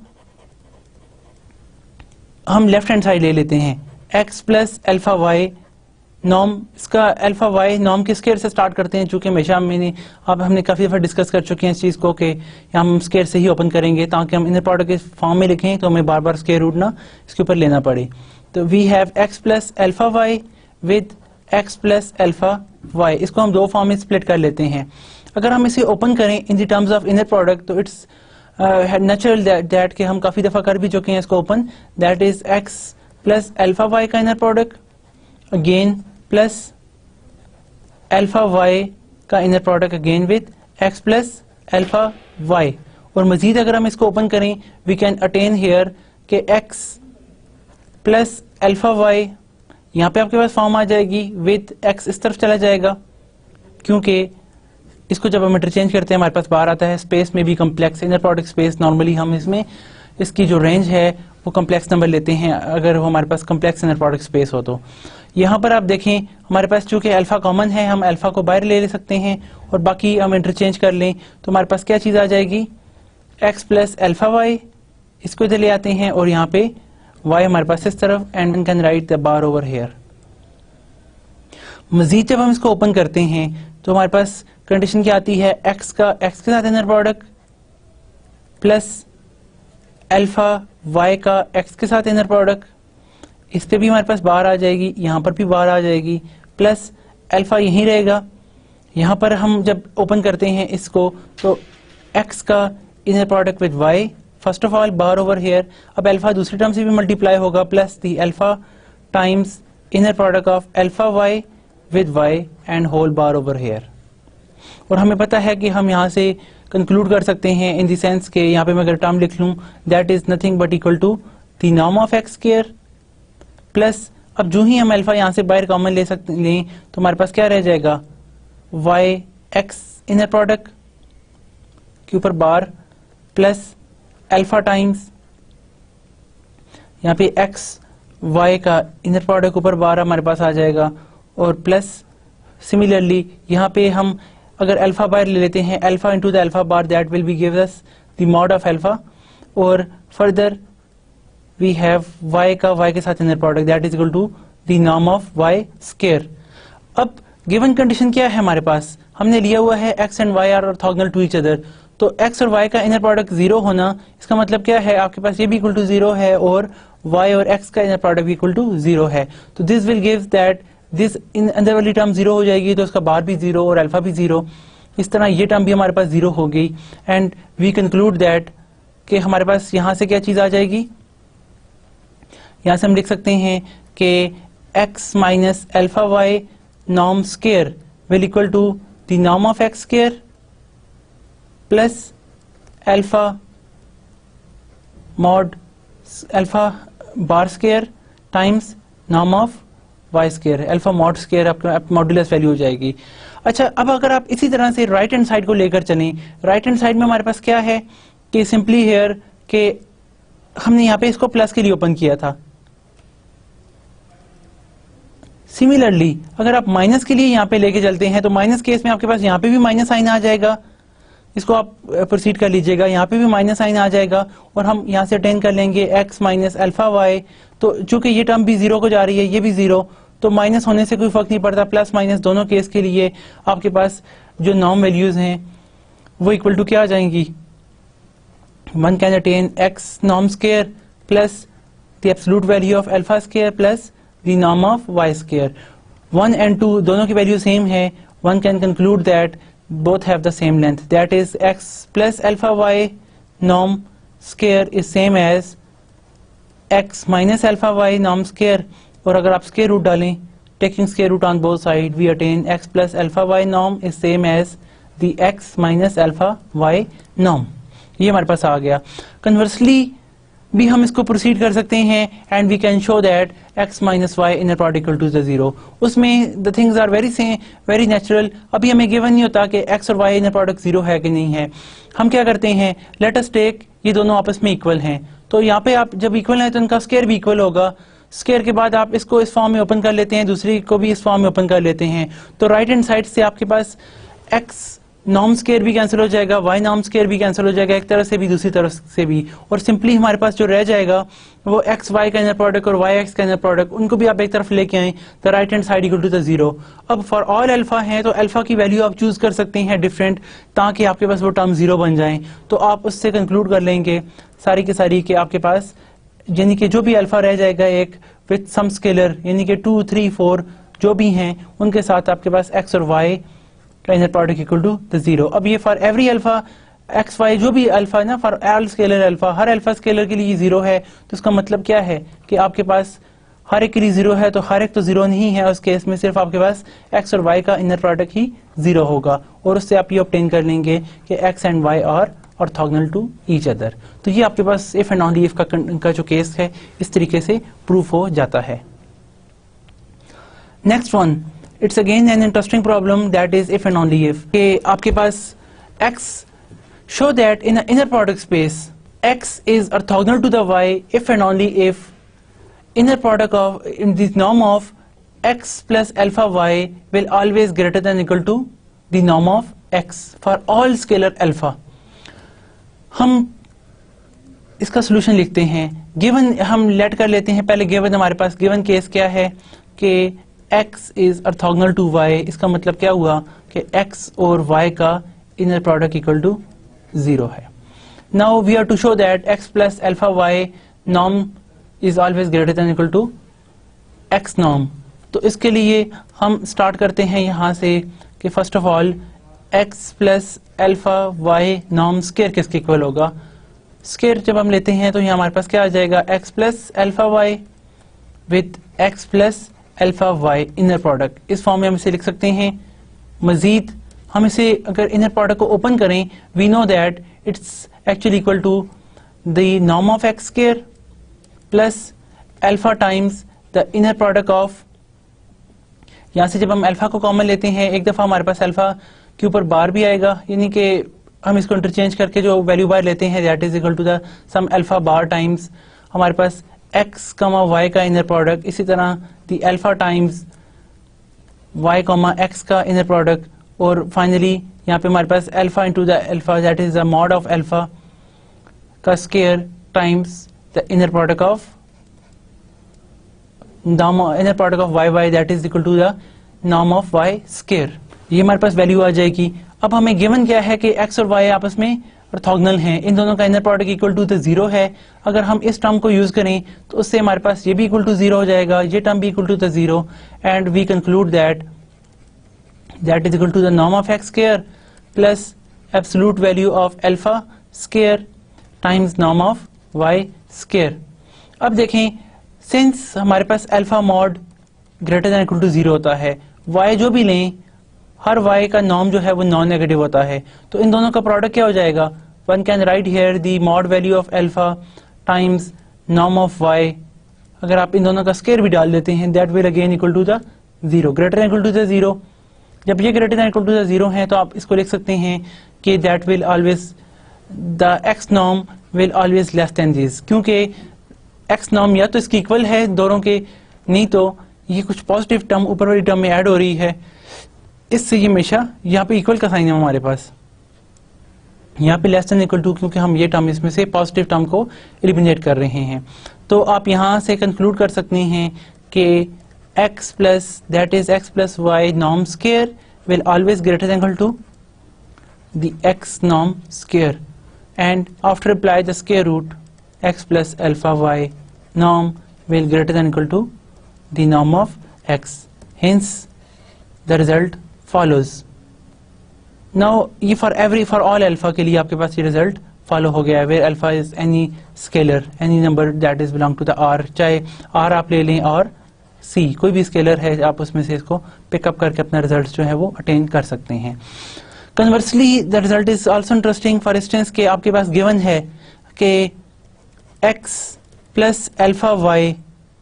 हम लेफ्ट हैंड साइड ले लेते हैं, x plus alpha y norm, इसका अल्फा y नॉर्म के स्क्वायर से स्टार्ट करते हैं। चूंकि हमेशा हमने काफी दफा डिस्कस कर चुके हैं इस चीज को कि हम स्क्वायर से ही ओपन करेंगे ताकि हम इनर प्रोडक्ट के फॉर्म में लिखें तो हमें बार बार स्क्वायर रूट ना इसके ऊपर लेना पड़े। तो we have x plus alpha y with x plus alpha y. इसको हम दो फॉर्म में स्प्लिट कर लेते हैं। अगर हम इसे ओपन करें in the terms of inner product तो इट्स नेचुरल दैट कि हम काफी दफा कर भी चुके हैं इसको open. That is x plus alpha y का inner product again plus alpha y का inner product again with x plus alpha y. और मजीद अगर हम इसको ओपन करें वी कैन अटेन हियर के x प्लस अल्फा वाई, यहाँ पे आपके पास फॉर्म आ जाएगी विद x इस तरफ चला जाएगा, क्योंकि इसको जब हम इंटरचेंज करते हैं हमारे पास बाहर आता है स्पेस में भी complex inner product space. Normally हम इसमें इसकी जो रेंज है वो कम्प्लेक्स नंबर लेते हैं अगर वो हमारे पास कम्प्लेक्स इनर प्रोडक्ट स्पेस हो। तो यहाँ पर आप देखें हमारे पास चूंकि अल्फा कॉमन है हम अल्फा को बाहर ले सकते हैं और बाकी हम इंटरचेंज कर लें तो हमारे पास क्या चीज आ जाएगी, x प्लस अल्फा वाई। इसको इधर ले आते हैं और यहाँ पे y हमारे पास इस तरफ and one can write the bar over here. मजीद जब हम इसको ओपन करते हैं तो हमारे पास कंडीशन क्या आती है, x का x के साथ inner product plus alpha y का x के साथ इनर प्रोडक्ट, इस पे भी हमारे पास बाहर आ जाएगी, यहाँ पर भी बाहर आ जाएगी, प्लस अल्फा यहीं रहेगा। यहाँ पर हम जब ओपन करते हैं इसको तो x का inner product with y first of all बाहर ओवर हियर। अब अल्फा दूसरी टर्म से भी मल्टीप्लाई होगा plus the alpha times inner product of alpha y with y and whole bar over here. और हमें पता है कि हम यहाँ से कंक्लूड कर सकते हैं इन द सेंस के यहाँ पे मैं अगर टर्म लिख लूँ that is nothing but equal to the norm of x square plus, अब जो ही हम अल्फा यहाँ से बाहर कॉमन लें तो हमारे पास क्या रह जाएगा, वाई एक्स इनर प्रोडक्ट के ऊपर बार प्लस अल्फा टाइम्स यहाँ पे एक्स वाई का इनर प्रोडक्ट ऊपर बार हमारे पास आ जाएगा, और प्लस सिमिलरली यहाँ पे हम अगर अल्फा बार ले लेते हैं, alpha into the alpha bar that will be give us the mod of alpha, और फर्दर वी हैव y का y के साथ inner product that is equal to the norm of y square. अब given condition क्या है हमारे पास, हमने लिया हुआ है x and y are orthogonal to each other, तो x और y का इनर प्रोडक्ट 0 होना, इसका मतलब क्या है आपके पास ये भी इक्वल टू 0 है और y और x का इनर प्रोडक्ट भी इक्वल टू 0 है, तो this will give that this इन अंदर वाली टर्म 0 हो जाएगी तो उसका बार भी 0 और अल्फा भी 0, इस तरह ये टर्म भी हमारे पास 0 हो गई, एंड वी कंक्लूड दैट कि हमारे पास यहाँ से क्या चीज आ जाएगी, यहाँ से हम लिख सकते हैं कि x minus alpha y norm square will equal to the norm of x square plus alpha mod alpha bar square times norm of y square, alpha mod square आपका मॉड्यूलस वैल्यू हो जाएगी। अच्छा, अब अगर आप इसी तरह से राइट हैंड साइड को लेकर चलें, राइट हैंड साइड में हमारे पास क्या है कि सिंपली हेयर के हमने यहाँ पे इसको प्लस के लिए ओपन किया था, सिमिलरली अगर आप माइनस के लिए यहाँ पे लेके चलते हैं तो माइनस केस में आपके पास यहाँ पे भी माइनस साइन आ जाएगा, इसको आप प्रोसीड कर लीजिएगा, यहाँ पे भी माइनस साइन आ जाएगा और हम यहाँ से अटेन कर लेंगे x माइनस अल्फा वाई, तो चूंकि ये टर्म भी 0 को जा रही है, ये भी 0, तो माइनस होने से कोई फर्क नहीं पड़ता, प्लस माइनस दोनों केस के लिए आपके पास जो नॉर्म वैल्यूज हैं वो इक्वल टू क्या आ जाएंगी, one can attain x norm square plus the absolute value of alpha square plus the norm of y square, 1 and 2 दोनों की वैल्यू सेम है, one can conclude that both have the same length, that is x plus alpha y norm square is same as x minus alpha y norm square, और अगर आप square root डालें, taking square root on both sides, we attain x plus alpha y norm is same as the x minus alpha y norm, ये हमारे पास आ गया। Conversely भी हम इसको प्रोसीड कर सकते हैं and we can show that x minus y inner product equal to the 0, उसमें the things are very same, very natural, अभी हमें गिवन नहीं होता कि x और y इनर प्रोडक्ट 0 है कि नहीं है, हम क्या करते हैं, लेट अस टेक ये दोनों आपस में इक्वल हैं, तो यहाँ पे आप जब इक्वल है तो इनका स्क्वायर भी इक्वल होगा, स्क्वायर के बाद आप इसको इस फॉर्म में ओपन कर लेते हैं, दूसरी को भी इस फॉर्म में ओपन कर लेते हैं, तो राइट हैंड साइड से आपके पास x नॉर्म स्क्वायर भी कैंसिल हो जाएगा, y नॉर्म स्क्वायर भी कैंसिल हो जाएगा, एक तरफ से भी दूसरी तरफ से भी, और सिंपली हमारे पास जो रह जाएगा वो x y का इनर प्रोडक्ट और y x का इनर प्रोडक्ट, उनको भी आप एक तरफ लेके आए, the right hand side equal to the 0। अब फॉर ऑल अल्फा है तो अल्फा की वैल्यू आप चूज कर सकते हैं डिफरेंट, ताकि आपके पास वो टर्म 0 बन जाए, तो आप उससे कंक्लूड कर लेंगे सारी की सारी कि आपके पास यानी कि जो भी अल्फा रह जाएगा एक विथ सम स्केलर, यानी कि 2 3 4 जो भी हैं उनके साथ आपके पास x और y का inner product equal to the 0। अब ये for every alpha x y जो भी अल्फा है ना, फॉर ऑल स्केलर अल्फा, हर अल्फा स्केलर के लिए 0 है, तो इसका मतलब क्या है कि आपके पास हर एक के लिए 0 है, तो हर एक तो 0 नहीं है, उस केस में सिर्फ आपके पास x और y का इनर प्रोडक्ट ही 0 होगा, और उससे आप ये ऑब्टेन कर लेंगे कि x and y are orthogonal to each other. तो ये आपके पास इफ एंड ओनली इफ का जो केस है इस तरीके से प्रूफ हो जाता है। Next one, it's again an interesting problem that is if and only if, कि आपके पास x show that in an inner product space x is orthogonal to the y if and only if inner product of in the norm of x plus alpha y will always greater than equal to the norm of x for all scalar alpha। हम इसका solution लिखते हैं, given हम late कर लेते हैं, पहले given हमारे पास गिवन केस क्या है कि x is orthogonal to y, इसका मतलब क्या हुआ कि x और y का इनर प्रोडक्ट इक्वल टू 0 है। Now we are to show that x plus alpha y norm is always greater than equal to x norm, तो इसके लिए हम स्टार्ट करते हैं यहाँ से कि first of all x plus alpha y norm square किसके इक्वल होगा, स्क्वायर जब हम लेते हैं तो यहाँ हमारे पास क्या आ जाएगा, x plus alpha y with x plus alpha y inner product, इस फॉर्म में हम इसे लिख सकते हैं। मजीद हम इसे अगर इनर प्रोडक्ट को ओपन करें, we know that it's actually equal to the norm of x square plus alpha times the inner product of, यहां से जब हम अल्फा को कॉमन लेते हैं एक दफा हमारे पास अल्फा के ऊपर बार भी आएगा, यानी कि हम इसको इंटरचेंज करके जो वैल्यू बार लेते हैं that is equal to the sum alpha bar times हमारे पास एक्स कमा वाई का इनर प्रोडक्ट, इसी तरह the alpha times y comma x का इनर प्रोडक्ट, और फाइनली यहाँ पे हमारे पास alpha into the alpha that is the mod of alpha का square times the inner product of inner product of y y that is equal to the norm of y square. ये हमारे पास value आ जाएगी। अब हमें given क्या है कि एक्स और वाई आपस में ऑर्थोगोनल हैं, इन दोनों का इनर प्रोडक्ट इक्वल टू 0 है। अगर हम इस टर्म को यूज करें तो उससे हमारे पास ये भी इक्वल टू 0 हो जाएगा, ये टर्म भी equal to 0, and we conclude that is equal to the norm of x square plus absolute value of alpha square times norm of y square. अब देखें, सिंस हमारे पास alpha mod greater than equal to 0 होता है, Y जो भी लें her why का नॉर्म जो है वो नॉन नेगेटिव होता है, तो इन दोनों का प्रोडक्ट क्या हो जाएगा, one can write here the mod value of alpha times norm of y. अगर आप इन दोनों का स्क्वायर भी डाल देते हैं that will again equal to the 0, greater than equal to the 0। जब ये greater than equal to the 0 है तो आप इसको लिख सकते हैं कि that will always the x norm will always less than this, क्योंकि एक्स नॉर्म या तो इसकी इक्वल है दोनों के, नहीं तो ये कुछ पॉजिटिव टर्म ऊपर वाली टर्म में ऐड हो रही है, इससे ये हमेशा यहाँ पे इक्वल का साइन है हमारे पास, यहाँ पे लेस देन इक्वल टू, क्योंकि हम ये टर्म इसमें से पॉजिटिव टर्म को एलिमिनेट कर रहे हैं। तो आप यहाँ से कंक्लूड कर सकते हैं कि x plus that is x plus y norm square will always greater than equal to the x norm square, and after apply the square root x plus alpha y norm will greater than equal to the norm of x, hence the result follows। Now ये for all alpha के लिए आपके पास ये result follow हो गया है, where alpha is any scalar, any number that is belong to the R, चाहे R आप ले लें और C कोई भी स्केलर है, आप उसमें से इसको पिकअप करके अपना रिजल्ट जो है वो अटेन कर सकते हैं। Conversely the result is also interesting. For instance के आपके पास गिवन है कि x plus alpha y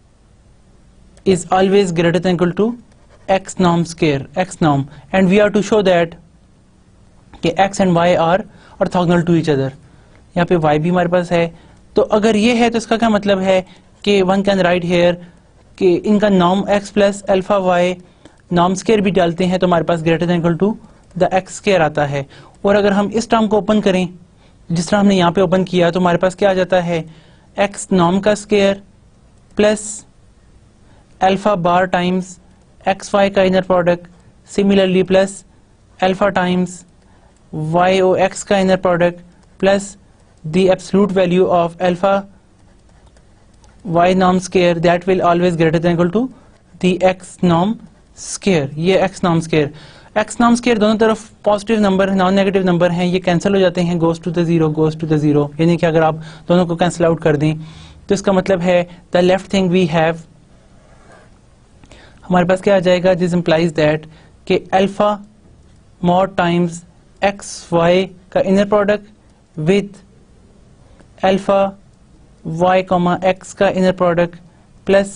is always greater than equal to x norm square, x norm, and we are to show that कि x and y are orthogonal to each other। यहाँ पे y भी हमारे पास है, तो अगर ये है तो इसका क्या मतलब है कि वन कैन राइट हेयर कि इनका norm x plus alpha y norm square भी डालते हैं तो हमारे पास greater than equal to the x square आता है। और अगर हम इस टर्म को ओपन करें जिस तरह हमने यहाँ पे ओपन किया तो हमारे पास क्या आ जाता है, x नॉर्म का square plus alpha bar times x y का inner product, similarly plus alpha times y ओ एक्स का inner product plus the absolute value of alpha y norm square that will always greater than equal to the x norm square. ये x norm square, x norm square दोनों तरफ positive number non negative number हैं, ये cancel हो जाते हैं, goes to the zero, goes to the zero, यानी कि अगर आप दोनों को कैंसिल आउट कर दें तो इसका मतलब है the left thing we have, हमारे पास क्या आ जाएगा, दिस इंप्लाइज दैट कि alpha mod times x y का inner product with alpha y comma x का inner product plus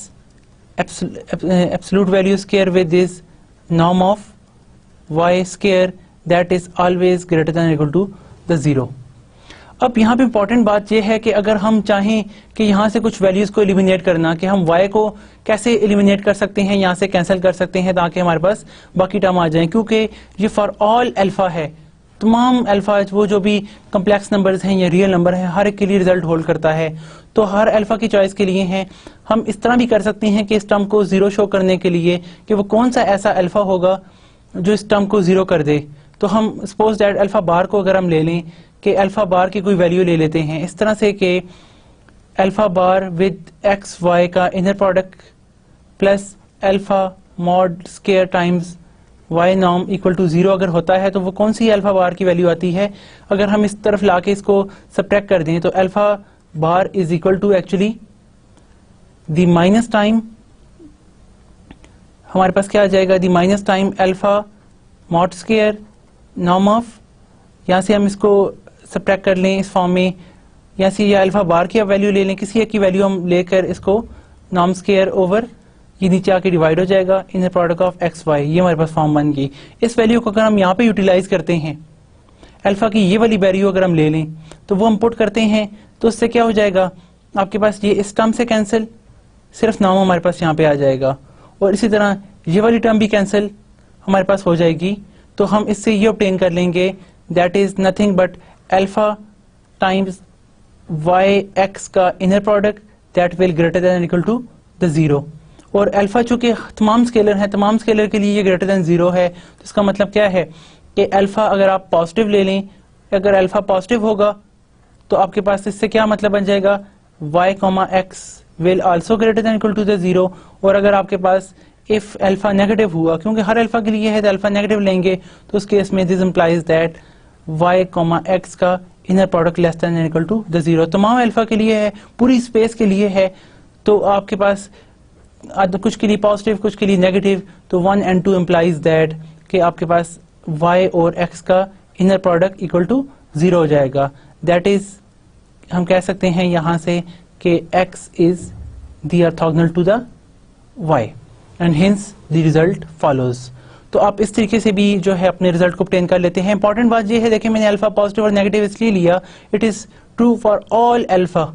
absolute value square with this norm of y square that is always greater than equal to the 0। अब यहाँ पे important बात यह है कि अगर हम चाहें कि यहाँ से कुछ वैल्यूज को एलिमिनेट करना, कि हम y को कैसे एलिमिनेट कर सकते हैं, यहाँ से कैंसिल कर सकते हैं ताकि हमारे पास बाकी टर्म आ जाएं, क्योंकि ये फॉर ऑल अल्फा है, तमाम अल्फा वो जो भी कम्प्लेक्स नंबर्स हैं या रियल नंबर हैं हर एक के लिए रिजल्ट होल्ड करता है, तो हर अल्फा की चॉइस के लिए हैं। हम इस तरह भी कर सकते हैं कि इस टर्म को 0 शो करने के लिए कि वो कौन सा ऐसा अल्फा होगा जो इस टर्म को 0 कर दे, तो हम सपोज दैट अल्फा बार को अगर हम ले लें कि अल्फा बार की कोई वैल्यू ले लेते हैं इस तरह से कि alpha bar with x y का inner product plus alpha mod square times y norm equal to 0 अगर होता है तो वो कौन सी अल्फा बार की वैल्यू आती है। अगर हम इस तरफ लाके इसको सब्ट्रैक्ट कर दें तो alpha bar is equal to actually the minus time, हमारे पास क्या आ जाएगा, the minus time alpha mod square norm of, यहाँ से हम इसको सब्ट्रैक्ट कर लें इस फॉर्म में, यहाँ से ये अल्फा बार की वैल्यू ले लें, किसी एक की वैल्यू हम लेकर इसको नॉर्म स्क्वायर ओवर ये नीचे आके डिवाइड हो जाएगा inner product of x y, ये हमारे पास फॉर्म बन गई। इस वैल्यू को अगर हम यहाँ पे यूटिलाइज करते हैं, अल्फा की ये वाली वैल्यू अगर हम ले लें तो वो हम पुट करते हैं, तो उससे क्या हो जाएगा आपके पास, ये इस टर्म से कैंसिल, सिर्फ नॉर्म हमारे पास यहाँ पे आ जाएगा, और इसी तरह ये वाली टर्म भी कैंसिल हमारे पास हो जाएगी। तो हम इससे ये ऑब्टेन कर लेंगे that is nothing but alpha times y x का inner product that will greater than equal to the zero. और अल्फा चूंकि तमाम स्केलर है, तमाम स्केलर के लिए ये ग्रेटर देन जीरो है, तो इसका मतलब क्या है कि अल्फा अगर आप पॉजिटिव ले लें, अगर अल्फा पॉजिटिव होगा तो आपके पास इससे क्या मतलब बन जाएगा, y comma x will also greater than equal to the zero. और अगर आपके पास इफ अल्फा नेगेटिव हुआ, क्योंकि हर अल्फा के लिए है तो अल्फा नेगेटिव लेंगे, तो उस केस में this implies that y comma x का inner product less than equal to the zero. तमाम अल्फा के लिए है, पूरी स्पेस के लिए है, तो आपके पास कुछ के लिए पॉजिटिव कुछ के लिए नेगेटिव, तो 1 and 2 इंप्लाइज दैट कि आपके पास y और x का inner product equal to zero हो जाएगा। दैट इज हम कह सकते हैं यहां से कि x is the orthogonal to the y and hence the result follows. तो आप इस तरीके से भी जो है अपने रिजल्ट को ऑब्टेन कर लेते हैं। इंपॉर्टेंट बात यह है, देखिए मैंने अल्फा पॉजिटिव और नेगेटिव इसलिए लिया, it is true for all alpha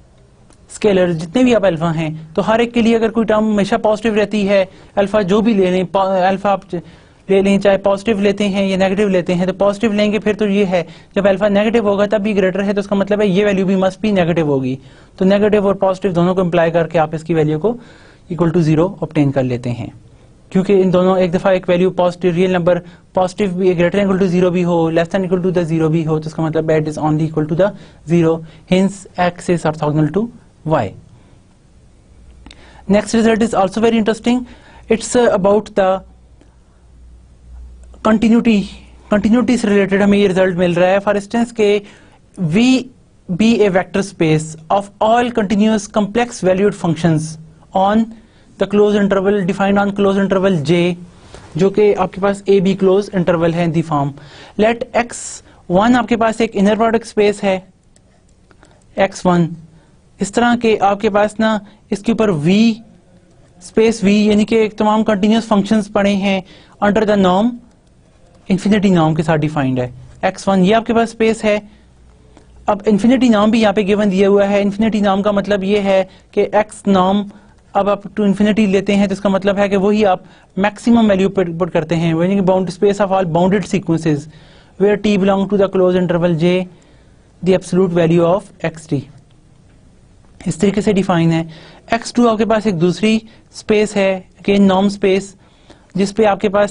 scalar, जितने भी आप अल्फा हैं, तो हर एक के लिए अगर कोई टर्म हमेशा पॉजिटिव रहती है, अल्फा जो भी ले लें, अल्फा आप ले लें, चाहे पॉजिटिव लेते हैं या नेगेटिव लेते हैं, तो पॉजिटिव लेंगे फिर तो ये है जब अल्फा नेगेटिव होगा तब भी ग्रेटर है, तो उसका मतलब है ये वैल्यू भी मस्ट भी नेगेटिव होगी। तो नेगेटिव और पॉजिटिव दोनों को इंप्लाई करके आप इसकी वैल्यू को इक्वल टू जीरो ऑब्टेन कर लेते हैं, क्योंकि इन दोनों एक दफा एक value positive real number positive भी ग्रेटर इक्वल टू जीरो भी हो, less than equal to the zero भी हो, तो इसका मतलब it is only equal to the zero, hence x is orthogonal to y. Next result is also very interesting. It's about the continuity से related हमें ये result मिल रहा है। For instance के V be a vector space of all continuous complex valued functions on the closed interval defined on closed interval J, जो कि आपके पास A B closed interval है in the form. Let X1 आपके पास एक inner product space है X1, इस तरह के आपके पास ना इसके ऊपर V स्पेस V यानी कि एक तमाम कंटिन्यूस फंक्शंस पड़े हैं under the norm, infinity norm के साथ डिफाइंड है। X1 ये आपके पास स्पेस है। अब इंफिनिटी नॉर्म भी यहाँ पे गिवन दिया हुआ है। इंफिनिटी नॉर्म का मतलब ये है कि X नॉर्म अब आप टू इंफिनिटी लेते हैं, तो इसका मतलब है कि वही आप मैक्सिमम वैल्यू पुट करते हैं, यानी कि bound space of all bounded sequences where T belong to the close interval J the absolute value of XT, इस तरीके से डिफाइन है। X2 आपके पास एक दूसरी स्पेस है, अगेन नॉर्म स्पेस, जिसपे आपके पास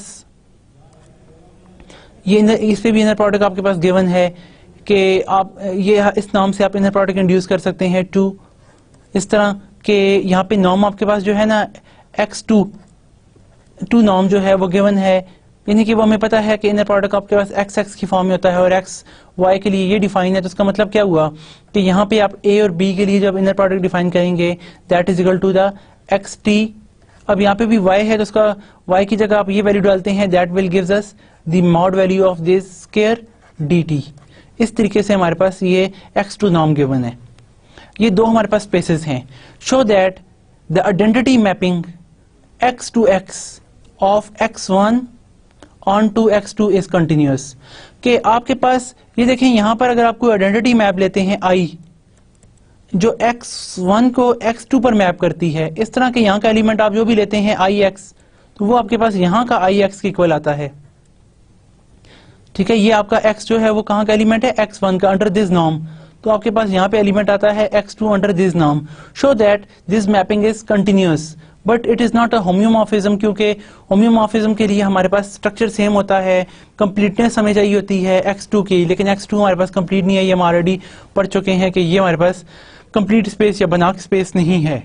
ये इस पे भी इनर प्रोडक्ट आपके पास गिवन है कि आप ये इस नॉर्म से आप इनर प्रोडक्ट इंड्यूस कर सकते हैं 2, इस तरह के यहाँ पे नॉर्म आपके पास जो है ना X2 नॉर्म जो है वो गिवन है, यानी कि वो हमें पता है कि इनर प्रोडक्ट आपके पास XX की फॉर्म में होता है और XY के लिए ये डिफाइन है। तो उसका मतलब क्या हुआ कि यहाँ पे आप A और B के लिए जब इनर प्रोडक्ट डिफाइन करेंगे that is equal to the XT। अब यहाँ पे भी Y है तो उसका Y की जगह आप ये वैल्यू डालते हैं, that will gives us the mod value of this square dt। इस तरीके से हमारे पास ये X2 नॉर्म गिवन है। ये दो हमारे पास स्पेसेस हैं। Show that the identity mapping X to X of X1 onto X2 is continuous. कि आपके पास ये देखें यहाँ पर अगर आप कोई आइडेंटिटी मैप लेते हैं I जो X1 को X2 पर मैप करती है, इस तरह के यहाँ का एलिमेंट आप जो भी लेते हैं IX, तो वो आपके पास यहाँ का IX के इक्वल आता है। ठीक है, ये आपका X जो है वो कहाँ का एलिमेंट है, X1 का अंडर दिस नॉर्म, तो आपके पास यहाँ पे एलिमेंट आता है X2 under this norm. Show that this mapping is continuous but it is not a homeomorphism, क्योंकि होम्योमॉर्फिज्म के लिए हमारे पास स्ट्रक्चर सेम होता है, कंप्लीटनेस हमें चाहिए होती है X2 की, लेकिन X2 हमारे पास कंप्लीट नहीं है। ये हम ऑलरेडी पढ़ चुके हैं कि ये हमारे पास कंप्लीट स्पेस या बनाक स्पेस नहीं है।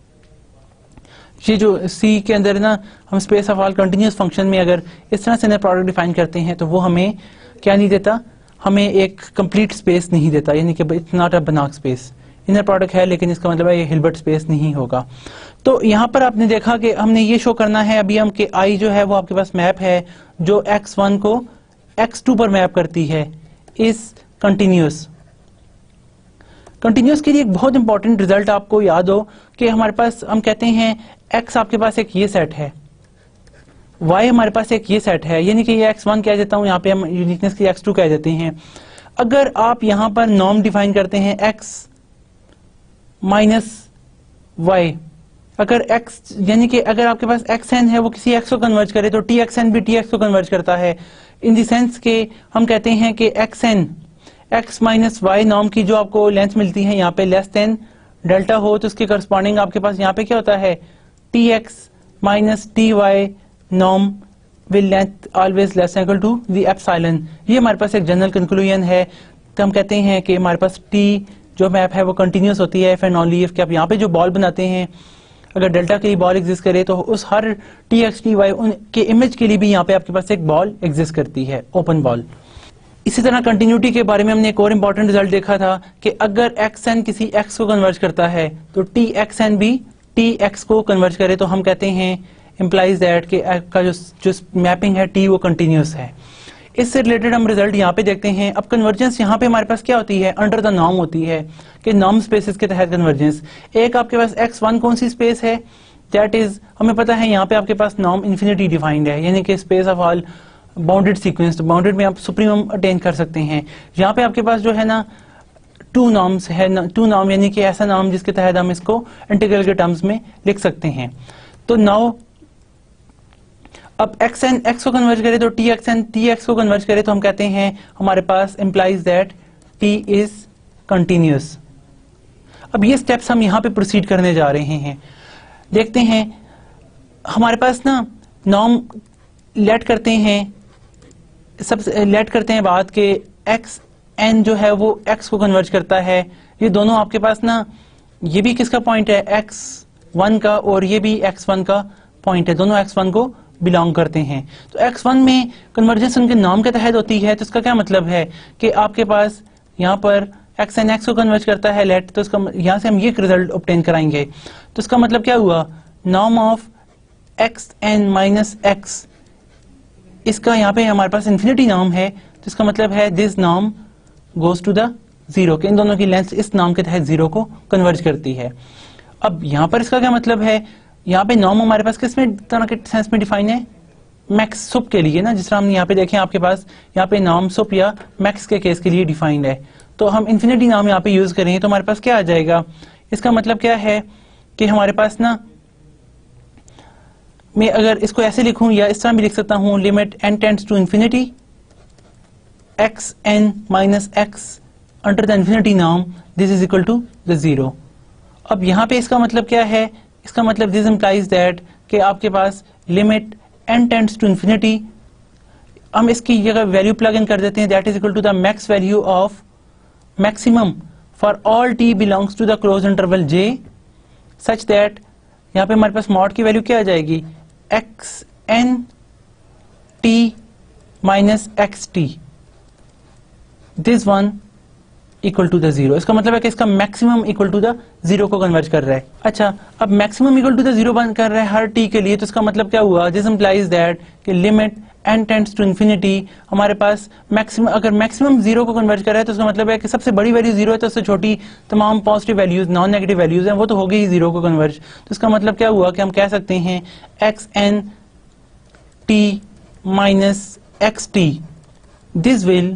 ये जो C के अंदर ना हम space of all continuous function में अगर इस तरह से इनर प्रोडक्ट डिफाइन करते हैं तो वो हमें क्या नहीं देता, हमें एक कंप्लीट स्पेस नहीं देता, यानी कि इट्स नॉट अ बनाक स्पेस। इनर प्रोडक्ट है लेकिन इसका मतलब है ये हिल्बर्ट स्पेस नहीं होगा। तो यहाँ पर आपने देखा कि हमने ये शो करना है अभी हम कि I जो है वो आपके पास मैप है जो X1 को x2 पर मैप करती है इज कंटिन्यूस। कंटिन्यूस के लिए एक बहुत इंपॉर्टेंट रिजल्ट आपको याद हो कि हमारे पास हम कहते हैं x आपके पास एक ये सेट है, y हमारे पास एक ये सेट है, यानी कि ये x1 कह देता हूं, यहाँ पे हम यूनिकनेस की x2 कह देते हैं। अगर आप यहां पर नॉर्म डिफाइन करते हैं x माइनस y, अगर x यानी कि अगर आपके पास xn है वो किसी x को कन्वर्ज करे तो txn भी tx को कन्वर्ज करता है, इन द सेंस के हम कहते हैं कि xn x minus y norm की जो आपको लेंथ मिलती है यहाँ पे लेस देन डेल्टा हो तो उसके करस्पॉन्डिंग आपके पास यहाँ पे क्या होता है tx minus ty norm will length always less equal to the epsilon. ये हमारे पास एक जनरल कंक्लूजन है। तो हम कहते हैं कि हमारे पास t जो मैप है वो कंटिन्यूस होती है इफ एंड ओनली इफ कि आप यहाँ पे जो बॉल बनाते हैं अगर डेल्टा के लिए बॉल एग्जिस्ट करे तो उस हर tx ty उनके इमेज के लिए भी यहाँ पे आपके पास एक बॉल एग्जिस्ट करती है, ओपन बॉल। इसी तरह कंटिन्यूटी के बारे में हमने एक और इम्पोर्टेंट रिजल्ट देखा था कि अगर xn किसी x को कन्वर्ज करता है तो txn भी tx को कन्वर्ज करे तो हम कहते हैं इम्प्लाइज दैट कि का जो मैपिंग है t वो कंटिन्यूस है। इससे रिलेटेड हम रिजल्ट यहाँ पे देखते हैं। अब कन्वर्जेंस यहाँ पे हमारे पास क्या होती है, अंडर द नॉर्म होती है कि नॉर्म स्पेसेस के तहत कन्वर्जेंस। एक आपके पास x1 कौन सी स्पेस है, दैट इज हमें पता है यहाँ पे आपके पास नॉर्म इन्फिनिटी डिफाइंड है, यानी कि space of all bounded sequence. तो बाउंडेड में आप सुप्रीमम अटेन कर सकते हैं। यहाँ पे आपके पास जो है ना टू नॉर्म्स है, टू नॉर्म यानी कि ऐसा नॉर्म जिसके तहत हम इसको इंटीग्रल के टर्म्स में लिख सकते हैं। तो नाउ अब xn x को कन्वर्ज करे तो txn tx को कन्वर्ज करे तो हम कहते हैं हमारे पास implies that t is continuous. अब ये स्टेप्स हम यहाँ पे प्रोसीड करने जा रहे हैं। देखते हैं हमारे पास ना नॉर्म लेट करते हैं, सब लेट करते हैं बात के xn जो है वो x को कन्वर्ज करता है। ये दोनों आपके पास ना ये भी किसका पॉइंट है x1 का और ये भी x1 का पॉइंट है, दोनों x1 को बिलोंग करते हैं। तो x1 में कन्वर्जेंस उनके नॉर्म के तहत होती है। तो इसका क्या मतलब है कि आपके पास यहाँ पर xn x को कन्वर्ज करता है लेट, तो इसका यहाँ से हम ये रिजल्ट ऑब्टेन कराएंगे। तो इसका मतलब क्या हुआ, norm of xn minus x, इसका यहाँ पे हमारे पास इन्फिनिटी नॉर्म है तो इसका मतलब है this norm goes to the zero, के इन दोनों की लेंथ इस नॉर्म के तहत जीरो को कन्वर्ज करती है। अब यहाँ पर इसका क्या मतलब है, यहाँ पे नॉर्म हमारे पास किस में तरह के सेंस में डिफाइन है, मैक्स सुप के लिए ना, जिस तरह हम यहाँ पे देखें आपके पास यहाँ पे नॉर्म सुप या मैक्स के केस के लिए डिफाइंड है। तो हम इन्फिनिटी नॉर्म यहाँ पे यूज करेंगे तो हमारे पास क्या आ जाएगा, इसका मतलब क्या है कि हमारे पास ना मैं अगर इसको ऐसे लिखूं या इस तरह भी लिख सकता हूं, limit n tends to infinity x n minus x under the infinity norm this is equal to the zero. अब यहाँ पे इसका मतलब क्या है, इसका मतलब दिस इंप्लाइज दैट कि आपके पास limit n tends to infinity, हम इसकी जगह वैल्यू प्लग इन कर देते हैं, that is equal to the max value of maximum for all t belongs to the close interval j such that यहाँ पे हमारे पास मॉड की वैल्यू क्या आ जाएगी, x n t minus x t, this one equal to the zero. इसका मतलब है कि इसका maximum equal to the zero को कन्वर्ज कर रहा है। अच्छा, अब maximum equal to the zero बन कर रहा है हर टी के लिए, तो इसका मतलब क्या हुआ, दिस इंप्लाइज दैट कि limit n tends to infinity हमारे पास मैक्सिमम, अगर मैक्सिमम जीरो को कन्वर्ज कर रहा है तो इसका मतलब है कि सबसे बड़ी वैल्यू जीरो है तो उससे छोटी तमाम positive values non negative values हैं वो तो हो गई ही जीरो को कन्वर्ज। तो इसका मतलब क्या हुआ कि हम कह सकते हैं x n t minus x t, this will,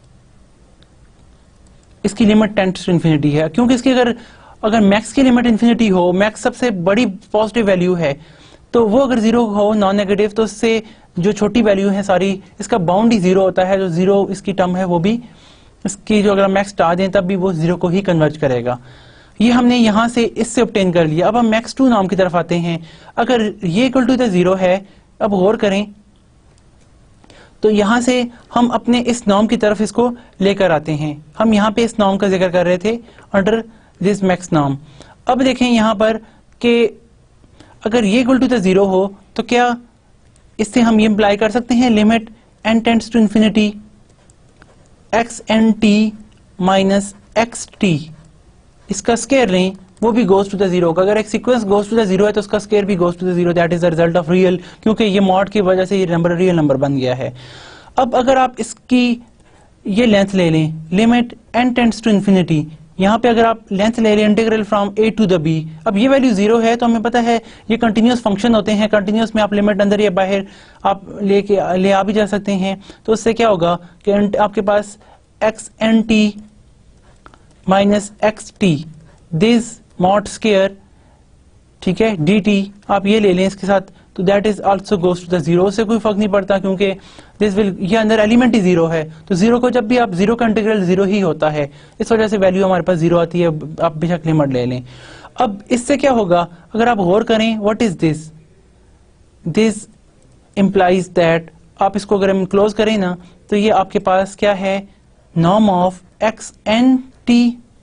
इसकी लिमिट टेंड्स टू इंफिनिटी है, क्योंकि इसकी अगर मैक्स की लिमिट इंफिनिटी हो, मैक्स सबसे बड़ी पॉजिटिव वैल्यू है, तो वो अगर जीरो हो नॉन नेगेटिव तो उससे जो छोटी वैल्यू है सारी, इसका बाउंड ही जीरो होता है, जो जीरो इसकी टर्म है वो भी इसकी जो अगर मैक्स हटा दें तब भी वो जीरो को ही कन्वर्ज करेगा। ये हमने यहां से इससे ऑब्टेन कर लिया। अब हम मैक्स टू नॉर्म की तरफ आते हैं। अगर ये इक्वल टू द जीरो है, अब गौर करें तो यहां से हम अपने इस नॉर्म की तरफ इसको लेकर आते हैं। हम यहाँ पे इस नॉर्म का जिक्र कर रहे थे अंडर दिस मैक्स नॉर्म। अब देखें यहाँ पर कि अगर ये इक्वल टू द जीरो हो तो क्या इससे हम ये इंप्लाई कर सकते हैं limit n tends to infinity x n t minus x t, इसका स्केयर लें वो भी गोज टू द जीरो का। अगर एक sequence goes to the zero है तो उसका स्केयर भी goes to the zero, that is the result of real, क्योंकि ये मॉड की वजह से ये नंबर रियल नंबर बन गया है। अब अगर आप इसकी ये लेंथ ले लें, limit n tends to infinity, यहाँ पे अगर आप लेंथ ले लें integral from a to the b, अब ये वैल्यू 0 है तो हमें पता है ये कंटिन्यूस फंक्शन होते हैं, कंटिन्यूस में आप लिमिट अंदर या बाहर आप ले आ भी जा सकते हैं। तो उससे क्या होगा कि आपके पास xnt minus xt this mod square, ठीक है, dt आप ये ले लें इसके साथ, तो that is also goes to the zero. से कोई फर्क नहीं पड़ता क्योंकि दिस विल, ये अंदर एलिमेंट ही जीरो है, तो जीरो को जब भी आप जीरो का इंटीग्रल जीरो ही होता है, इस वजह से वैल्यू हमारे पास जीरो आती है। आप बेशक लिमिट ले लें। अब इससे क्या होगा अगर आप गौर करें, what is this, this implies that, आप इसको अगर हम क्लोज करें ना तो ये आपके पास क्या है, नॉर्म ऑफ xnt,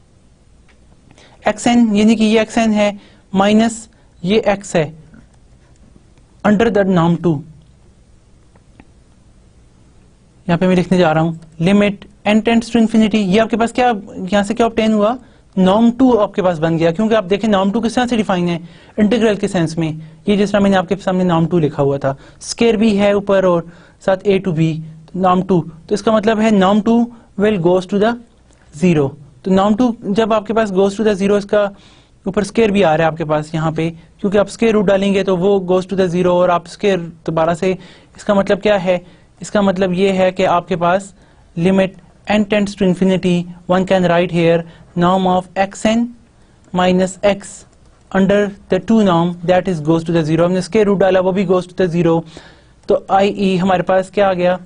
xn यानी कि ये xn है माइनस ये x है अंडर द नॉर्म 2। यहां पे मैं लिखने जा रहा हूं limit n tends to infinity, ये आपके पास क्या, यहां से क्या ऑब्टेन हुआ, नॉर्म 2 आपके पास बन गया, क्योंकि आप देखें नॉर्म 2 किस तरह से डिफाइन है, इंटीग्रल के सेंस में। ये जिस तरह मैंने आपके सामने नॉर्म 2 लिखा हुआ था, स्क्वायर भी है ऊपर और साथ a टू b, नॉर्म 2, तो इसका मतलब है norm 2 will goes to the zero. तो नॉर्म 2 जब आपके पास गोज टू द जीरो, इसका ऊपर स्क्वायर भी आ रहा है आपके पास यहाँ पे, क्योंकि आप स्क्वायर रूट डालेंगे तो वो गोज टू द जीरो, और आप स्क्वायर दोबारा से, इसका मतलब क्या है, इसका मतलब ये है कि आपके पास limit n tends to infinity, one can write here norm of xn minus x under the two norm that is goes to the zero. हमने स्क्वायर रूट डाला वो भी गोज टू द जीरो, तो i.e. हमारे पास क्या आ गया,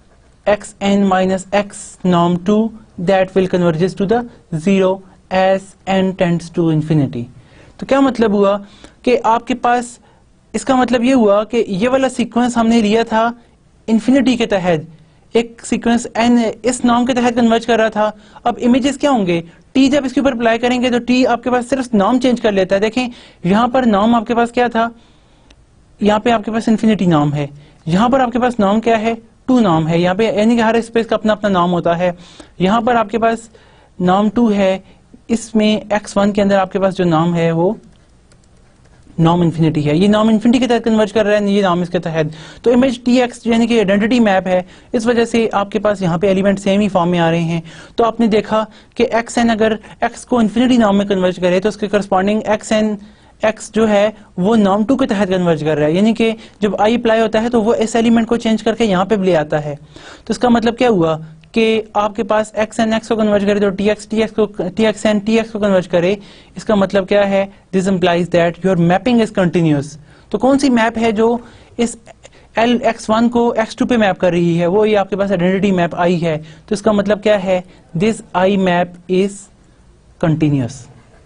xn minus x norm 2 that will converges to the zero as n tends to infinity। तो क्या मतलब हुआ कि आपके पास, इसका मतलब ये हुआ कि ये वाला सीक्वेंस हमने लिया था इन्फिनिटी के तहत, एक सीक्वेंस n इस नॉर्म के तहत कन्वर्ज कर रहा था। अब इमेजेस क्या होंगे, t जब इसके ऊपर अप्लाई करेंगे तो t आपके पास सिर्फ नॉर्म चेंज कर लेता है। देखें यहां पर नॉर्म आपके पास क्या था, यहाँ पे आपके पास इन्फिनिटी नॉर्म है, यहाँ पर आपके पास नॉर्म क्या है, टू नॉर्म है, यहाँ पे यानी कि हर स्पेस का अपना अपना नॉर्म होता है। यहाँ पर आपके पास नॉर्म 2 है, इसमें x1 के अंदर आपके पास जो नॉर्म है वो नॉर्म इन्फिनिटी है, ये नॉर्म इन्फिनिटी के तहत कन्वर्ज कर रहा है, ये नॉर्म इसके तहत। तो इमेज tx यानी कि आइडेंटिटी मैप है, इस वजह से आपके पास यहाँ पे एलिमेंट सेम ही फॉर्म में आ रहे हैं। तो आपने देखा कि xn अगर x को इन्फिनिटी नॉर्म में कन्वर्ज करे तो उसके करस्पॉन्डिंग xn x जो है वो नॉर्म 2 के तहत कन्वर्ज कर रहा है, यानी कि जब i अप्लाई होता है तो वो इस एलिमेंट को चेंज करके यहाँ पे भी ले आता है। तो इसका मतलब क्या हुआ कि आपके पास xn x को कन्वर्ज करे तो txn tx को कन्वर्ज करे, इसका मतलब क्या है, this implies that your mapping is continuous. तो कौन सी मैप है जो इस x1 को x2 पे मैप कर रही है, वो ये आपके पास आइडेंटिटी मैप i है। तो इसका मतलब क्या है, this i map is continuous.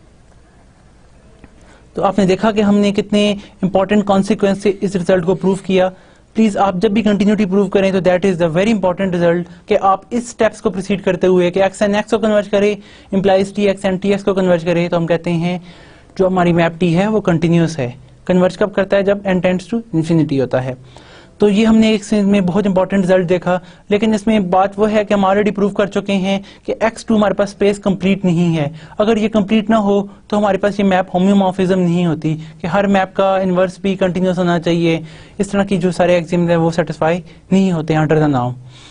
तो आपने देखा कि हमने कितने इंपॉर्टेंट कॉन्सिक्वेंस से इस रिजल्ट को प्रूव किया। प्लीज आप जब भी कंटिन्यूटी प्रूव करें तो that is the very important result कि आप इस स्टेप्स को प्रोसीड करते हुए कि xn x को कन्वर्ज करे इंप्लाइज txn tx को कन्वर्ज करे, तो हम कहते हैं जो हमारी मैप t है वो कंटिन्यूअस है। कन्वर्ज कब करता है, जब n टेंड्स टू इन्फिनिटी होता है। तो ये हमने एक में बहुत इंपॉर्टेंट रिजल्ट देखा, लेकिन इसमें बात वो है कि हम ऑलरेडी प्रूव कर चुके हैं कि x2 हमारे पास स्पेस कंप्लीट नहीं है। अगर ये कंप्लीट ना हो तो हमारे पास ये मैप होम्योमॉर्फिज्म नहीं होती कि हर मैप का इनवर्स भी कंटिन्यूअस होना चाहिए। इस तरह की जो सारे एग्जाम्स हैं वो सेटिस्फाई नहीं होते हैं अंडर द नॉर्म।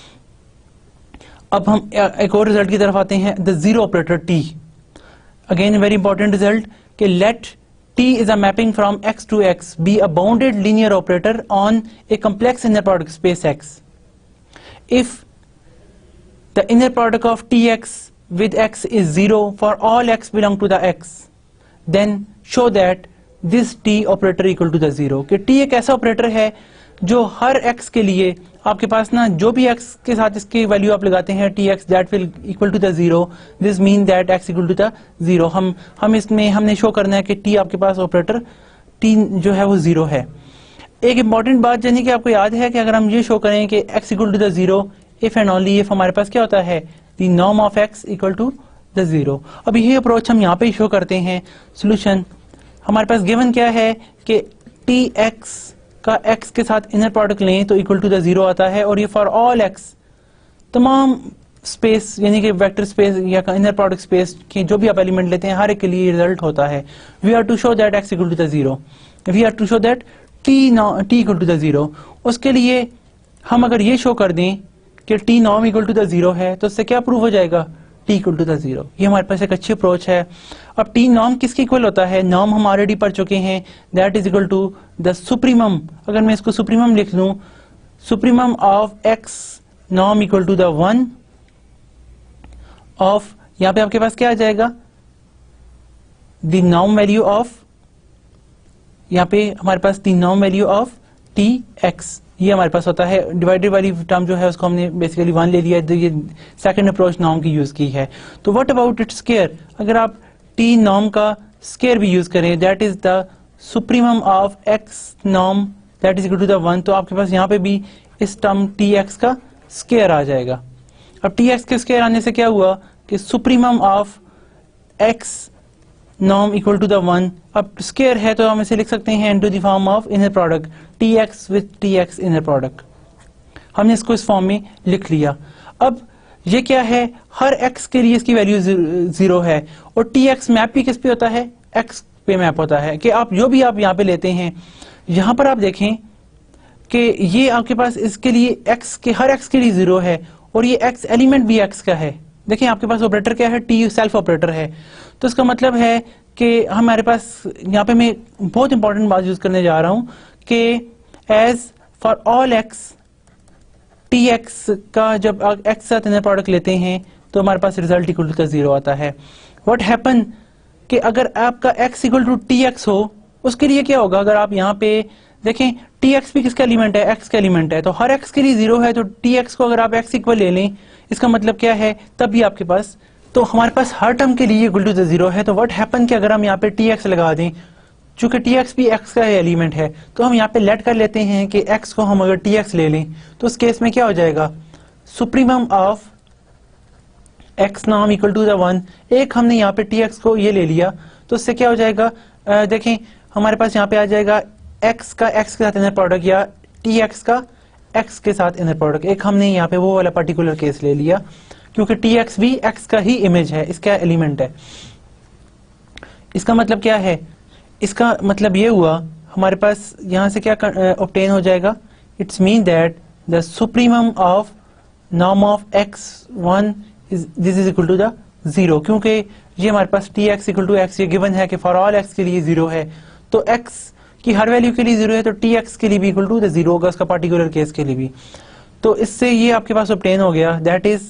अब हम एक और रिजल्ट की तरफ आते हैं, the zero operator t। Again very important result कि let T is a mapping from x to x be a bounded linear operator on a complex inner product space x. If the inner product of Tx with x is 0 for all x belong to the x, then show that this T operator equal to the 0. कि T एक ऐसा operator है जो हर x के लिए आपके पास ना जो भी x के साथ इसकी वैल्यू आप लगाते हैं tx that will equal to the 0, this mean that x equal to the 0। हम इसमें हमने शो करना है कि t आपके पास ऑपरेटर t जो है वो 0 है। एक इंपॉर्टेंट बात यानी कि आपको याद है कि अगर हम ये शो करें कि x equal to the 0 if and only if हमारे पास क्या होता है, the norm of x equal to the 0। अब यही अप्रोच हम यहाँ पे शो करते हैं। सोल्यूशन हमारे पास गिवन क्या है कि tx का x के साथ इनर प्रोडक्ट लें तो इक्वल टू द 0 आता है, और ये फॉर ऑल x तमाम स्पेस यानी कि वेक्टर स्पेस या इनर प्रोडक्ट स्पेस के जो भी आप एलिमेंट लेते हैं हर एक के लिए रिजल्ट होता है। We are to show that x equal to the 0, we are to show that t equal to the 0। उसके लिए हम अगर ये शो कर दें कि टी नॉम इक्वल टू द जीरो है, तो उससे क्या प्रूव हो जाएगा, T equal to the zero. ये हमारे पास एक अच्छी अप्रोच है। अब टी नॉम किसके इक्वल होता है, नॉम हम ऑलरेडी पढ़ चुके हैं, that is equal to the supremum. अगर मैं इसको सुप्रीमम लिख लूं, सुप्रीमम ऑफ एक्स नॉम इक्वल टू द 1 ऑफ, यहां पे आपके पास क्या आ जाएगा, द नॉम वैल्यू ऑफ, यहां पे हमारे पास द नॉम वैल्यू ऑफ टी एक्स, ये हमारे पास होता है। डिवाइडेड वाली टर्म जो है उसको हमने बेसिकली 1 ले लिया है, तो ये सेकंड अप्रोच नॉर्म की यूज की है। तो व्हाट अबाउट इट्स स्क्वायर, अगर आप टी नॉर्म का स्क्वायर भी यूज करें, that is the supremum of x norm that is equal to the 1, तो आपके पास यहाँ पे भी इस टर्म टी एक्स का स्क्वायर आ जाएगा। अब टी एक्स के स्क्वायर आने से क्या हुआ कि supremum of x norm equal to the 1, अब स्क्वायर है तो हम इसे लिख सकते हैं into the form of inner product T x with T x inner product. हमने इसको इस फॉर्म में लिख लिया। अब ये क्या है, हर एक्स के लिए इसकी वैल्यू 0 है, और टी एक्स मैप भी किस पे होता है, एक्स पे मैप होता है। कि आप जो भी आप यहाँ पे लेते हैं, यहां पर आप देखें कि ये आपके पास इसके लिए एक्स के, हर एक्स के लिए 0 है, और ये एक्स एलिमेंट भी एक्स का है। देखें आपके पास ऑपरेटर क्या है, टी सेल्फ ऑपरेटर है। तो इसका मतलब है कि हमारे पास यहाँ पे मैं बहुत इंपॉर्टेंट बात यूज करने जा रहा हूं कि as for all x, T x का जब एक्स साथ इनर प्रोडक्ट लेते हैं तो हमारे पास रिजल्ट इक्वल टू 0 आता है। व्हाट हैपन कि अगर आपका x equal to T x हो, उसके लिए क्या होगा, अगर आप यहाँ पे देखें टी एक्स भी किसका एलिमेंट है, एक्स का एलिमेंट है, तो हर एक्स के लिए 0 है, तो टी एक्स को अगर आप एक्स इक्वल ले लें, इसका मतलब क्या है, तब भी आपके पास, तो हमारे पास हर टर्म के लिए इक्वल टू 0 है। तो व्हाट हैपन कि अगर हम यहाँ पे टी एक्स लगा दें, चूंकि टी एक्स भी एक्स का एलिमेंट है, तो हम यहाँ पे लेट कर लेते हैं कि एक्स को हम अगर टी एक्स ले लें, तो उस केस में क्या हो जाएगा, सुप्रीमम ऑफ एक्स नॉम इक्वल टू द 1, एक हमने यहाँ पे टी एक्स को ये ले लिया, तो उससे क्या हो जाएगा, देखें हमारे पास यहाँ पे आ जाएगा एक्स का एक्स के साथ इनर प्रोडक्ट, या टी एक्स का एक्स के साथ इनर प्रोडक्ट। एक हमने यहाँ पे वो वाला पर्टिकुलर केस ले लिया, क्योंकि टी एक्स भी एक्स का ही इमेज है, इसका एलिमेंट है। इसका मतलब क्या है, इसका मतलब ये हुआ हमारे पास यहां से क्या ऑब्टेन हो जाएगा, its mean that the supremum of norm of x 1 this is equal to the 0, क्योंकि ये हमारे पास T x equal to x ये गिवन है कि फॉर ऑल एक्स के लिए 0 है, तो एक्स की हर वैल्यू के लिए 0 है, तो टी एक्स के लिए भी इक्वल टू द 0 होगा, उसका पर्टिकुलर केस के लिए भी। तो इससे ये आपके पास ऑब्टेन हो गया, दैट इज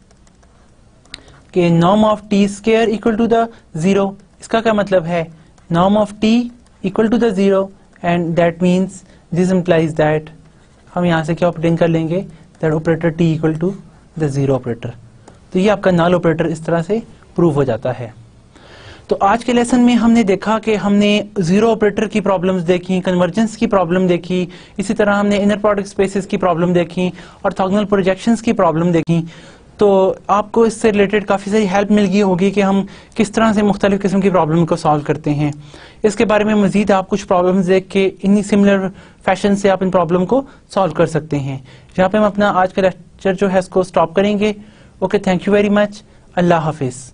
कि norm of T square equal to the 0। इसका क्या मतलब है, norm of t equal to the 0, and that means this implies that हम यहाँ से क्या ऑपरेट कर लेंगे, that operator t equal to the 0 operator. तो ये आपका null ऑपरेटर इस तरह से प्रूव हो जाता है। तो आज के लेसन में हमने देखा कि हमने 0 ऑपरेटर की प्रॉब्लम्स देखी, कन्वर्जेंस की प्रॉब्लम देखी, इसी तरह हमने इनर प्रोडक्ट स्पेसेस की प्रॉब्लम देखी, ऑर्थोगोनल प्रोजेक्शंस की प्रॉब्लम देखी। तो आपको इससे रिलेटेड काफ़ी सारी हेल्प मिल गई होगी कि हम किस तरह से मुख्तलिफ किस्म की प्रॉब्लम को सॉल्व करते हैं। इसके बारे में मजीद आप कुछ प्रॉब्लम्स देख के इन्हीं सिमिलर फैशन से आप इन प्रॉब्लम को सॉल्व कर सकते हैं। यहाँ पे हम अपना आज का लेक्चर जो है इसको स्टॉप करेंगे। Okay, thank you very much, अल्लाह हाफिज़।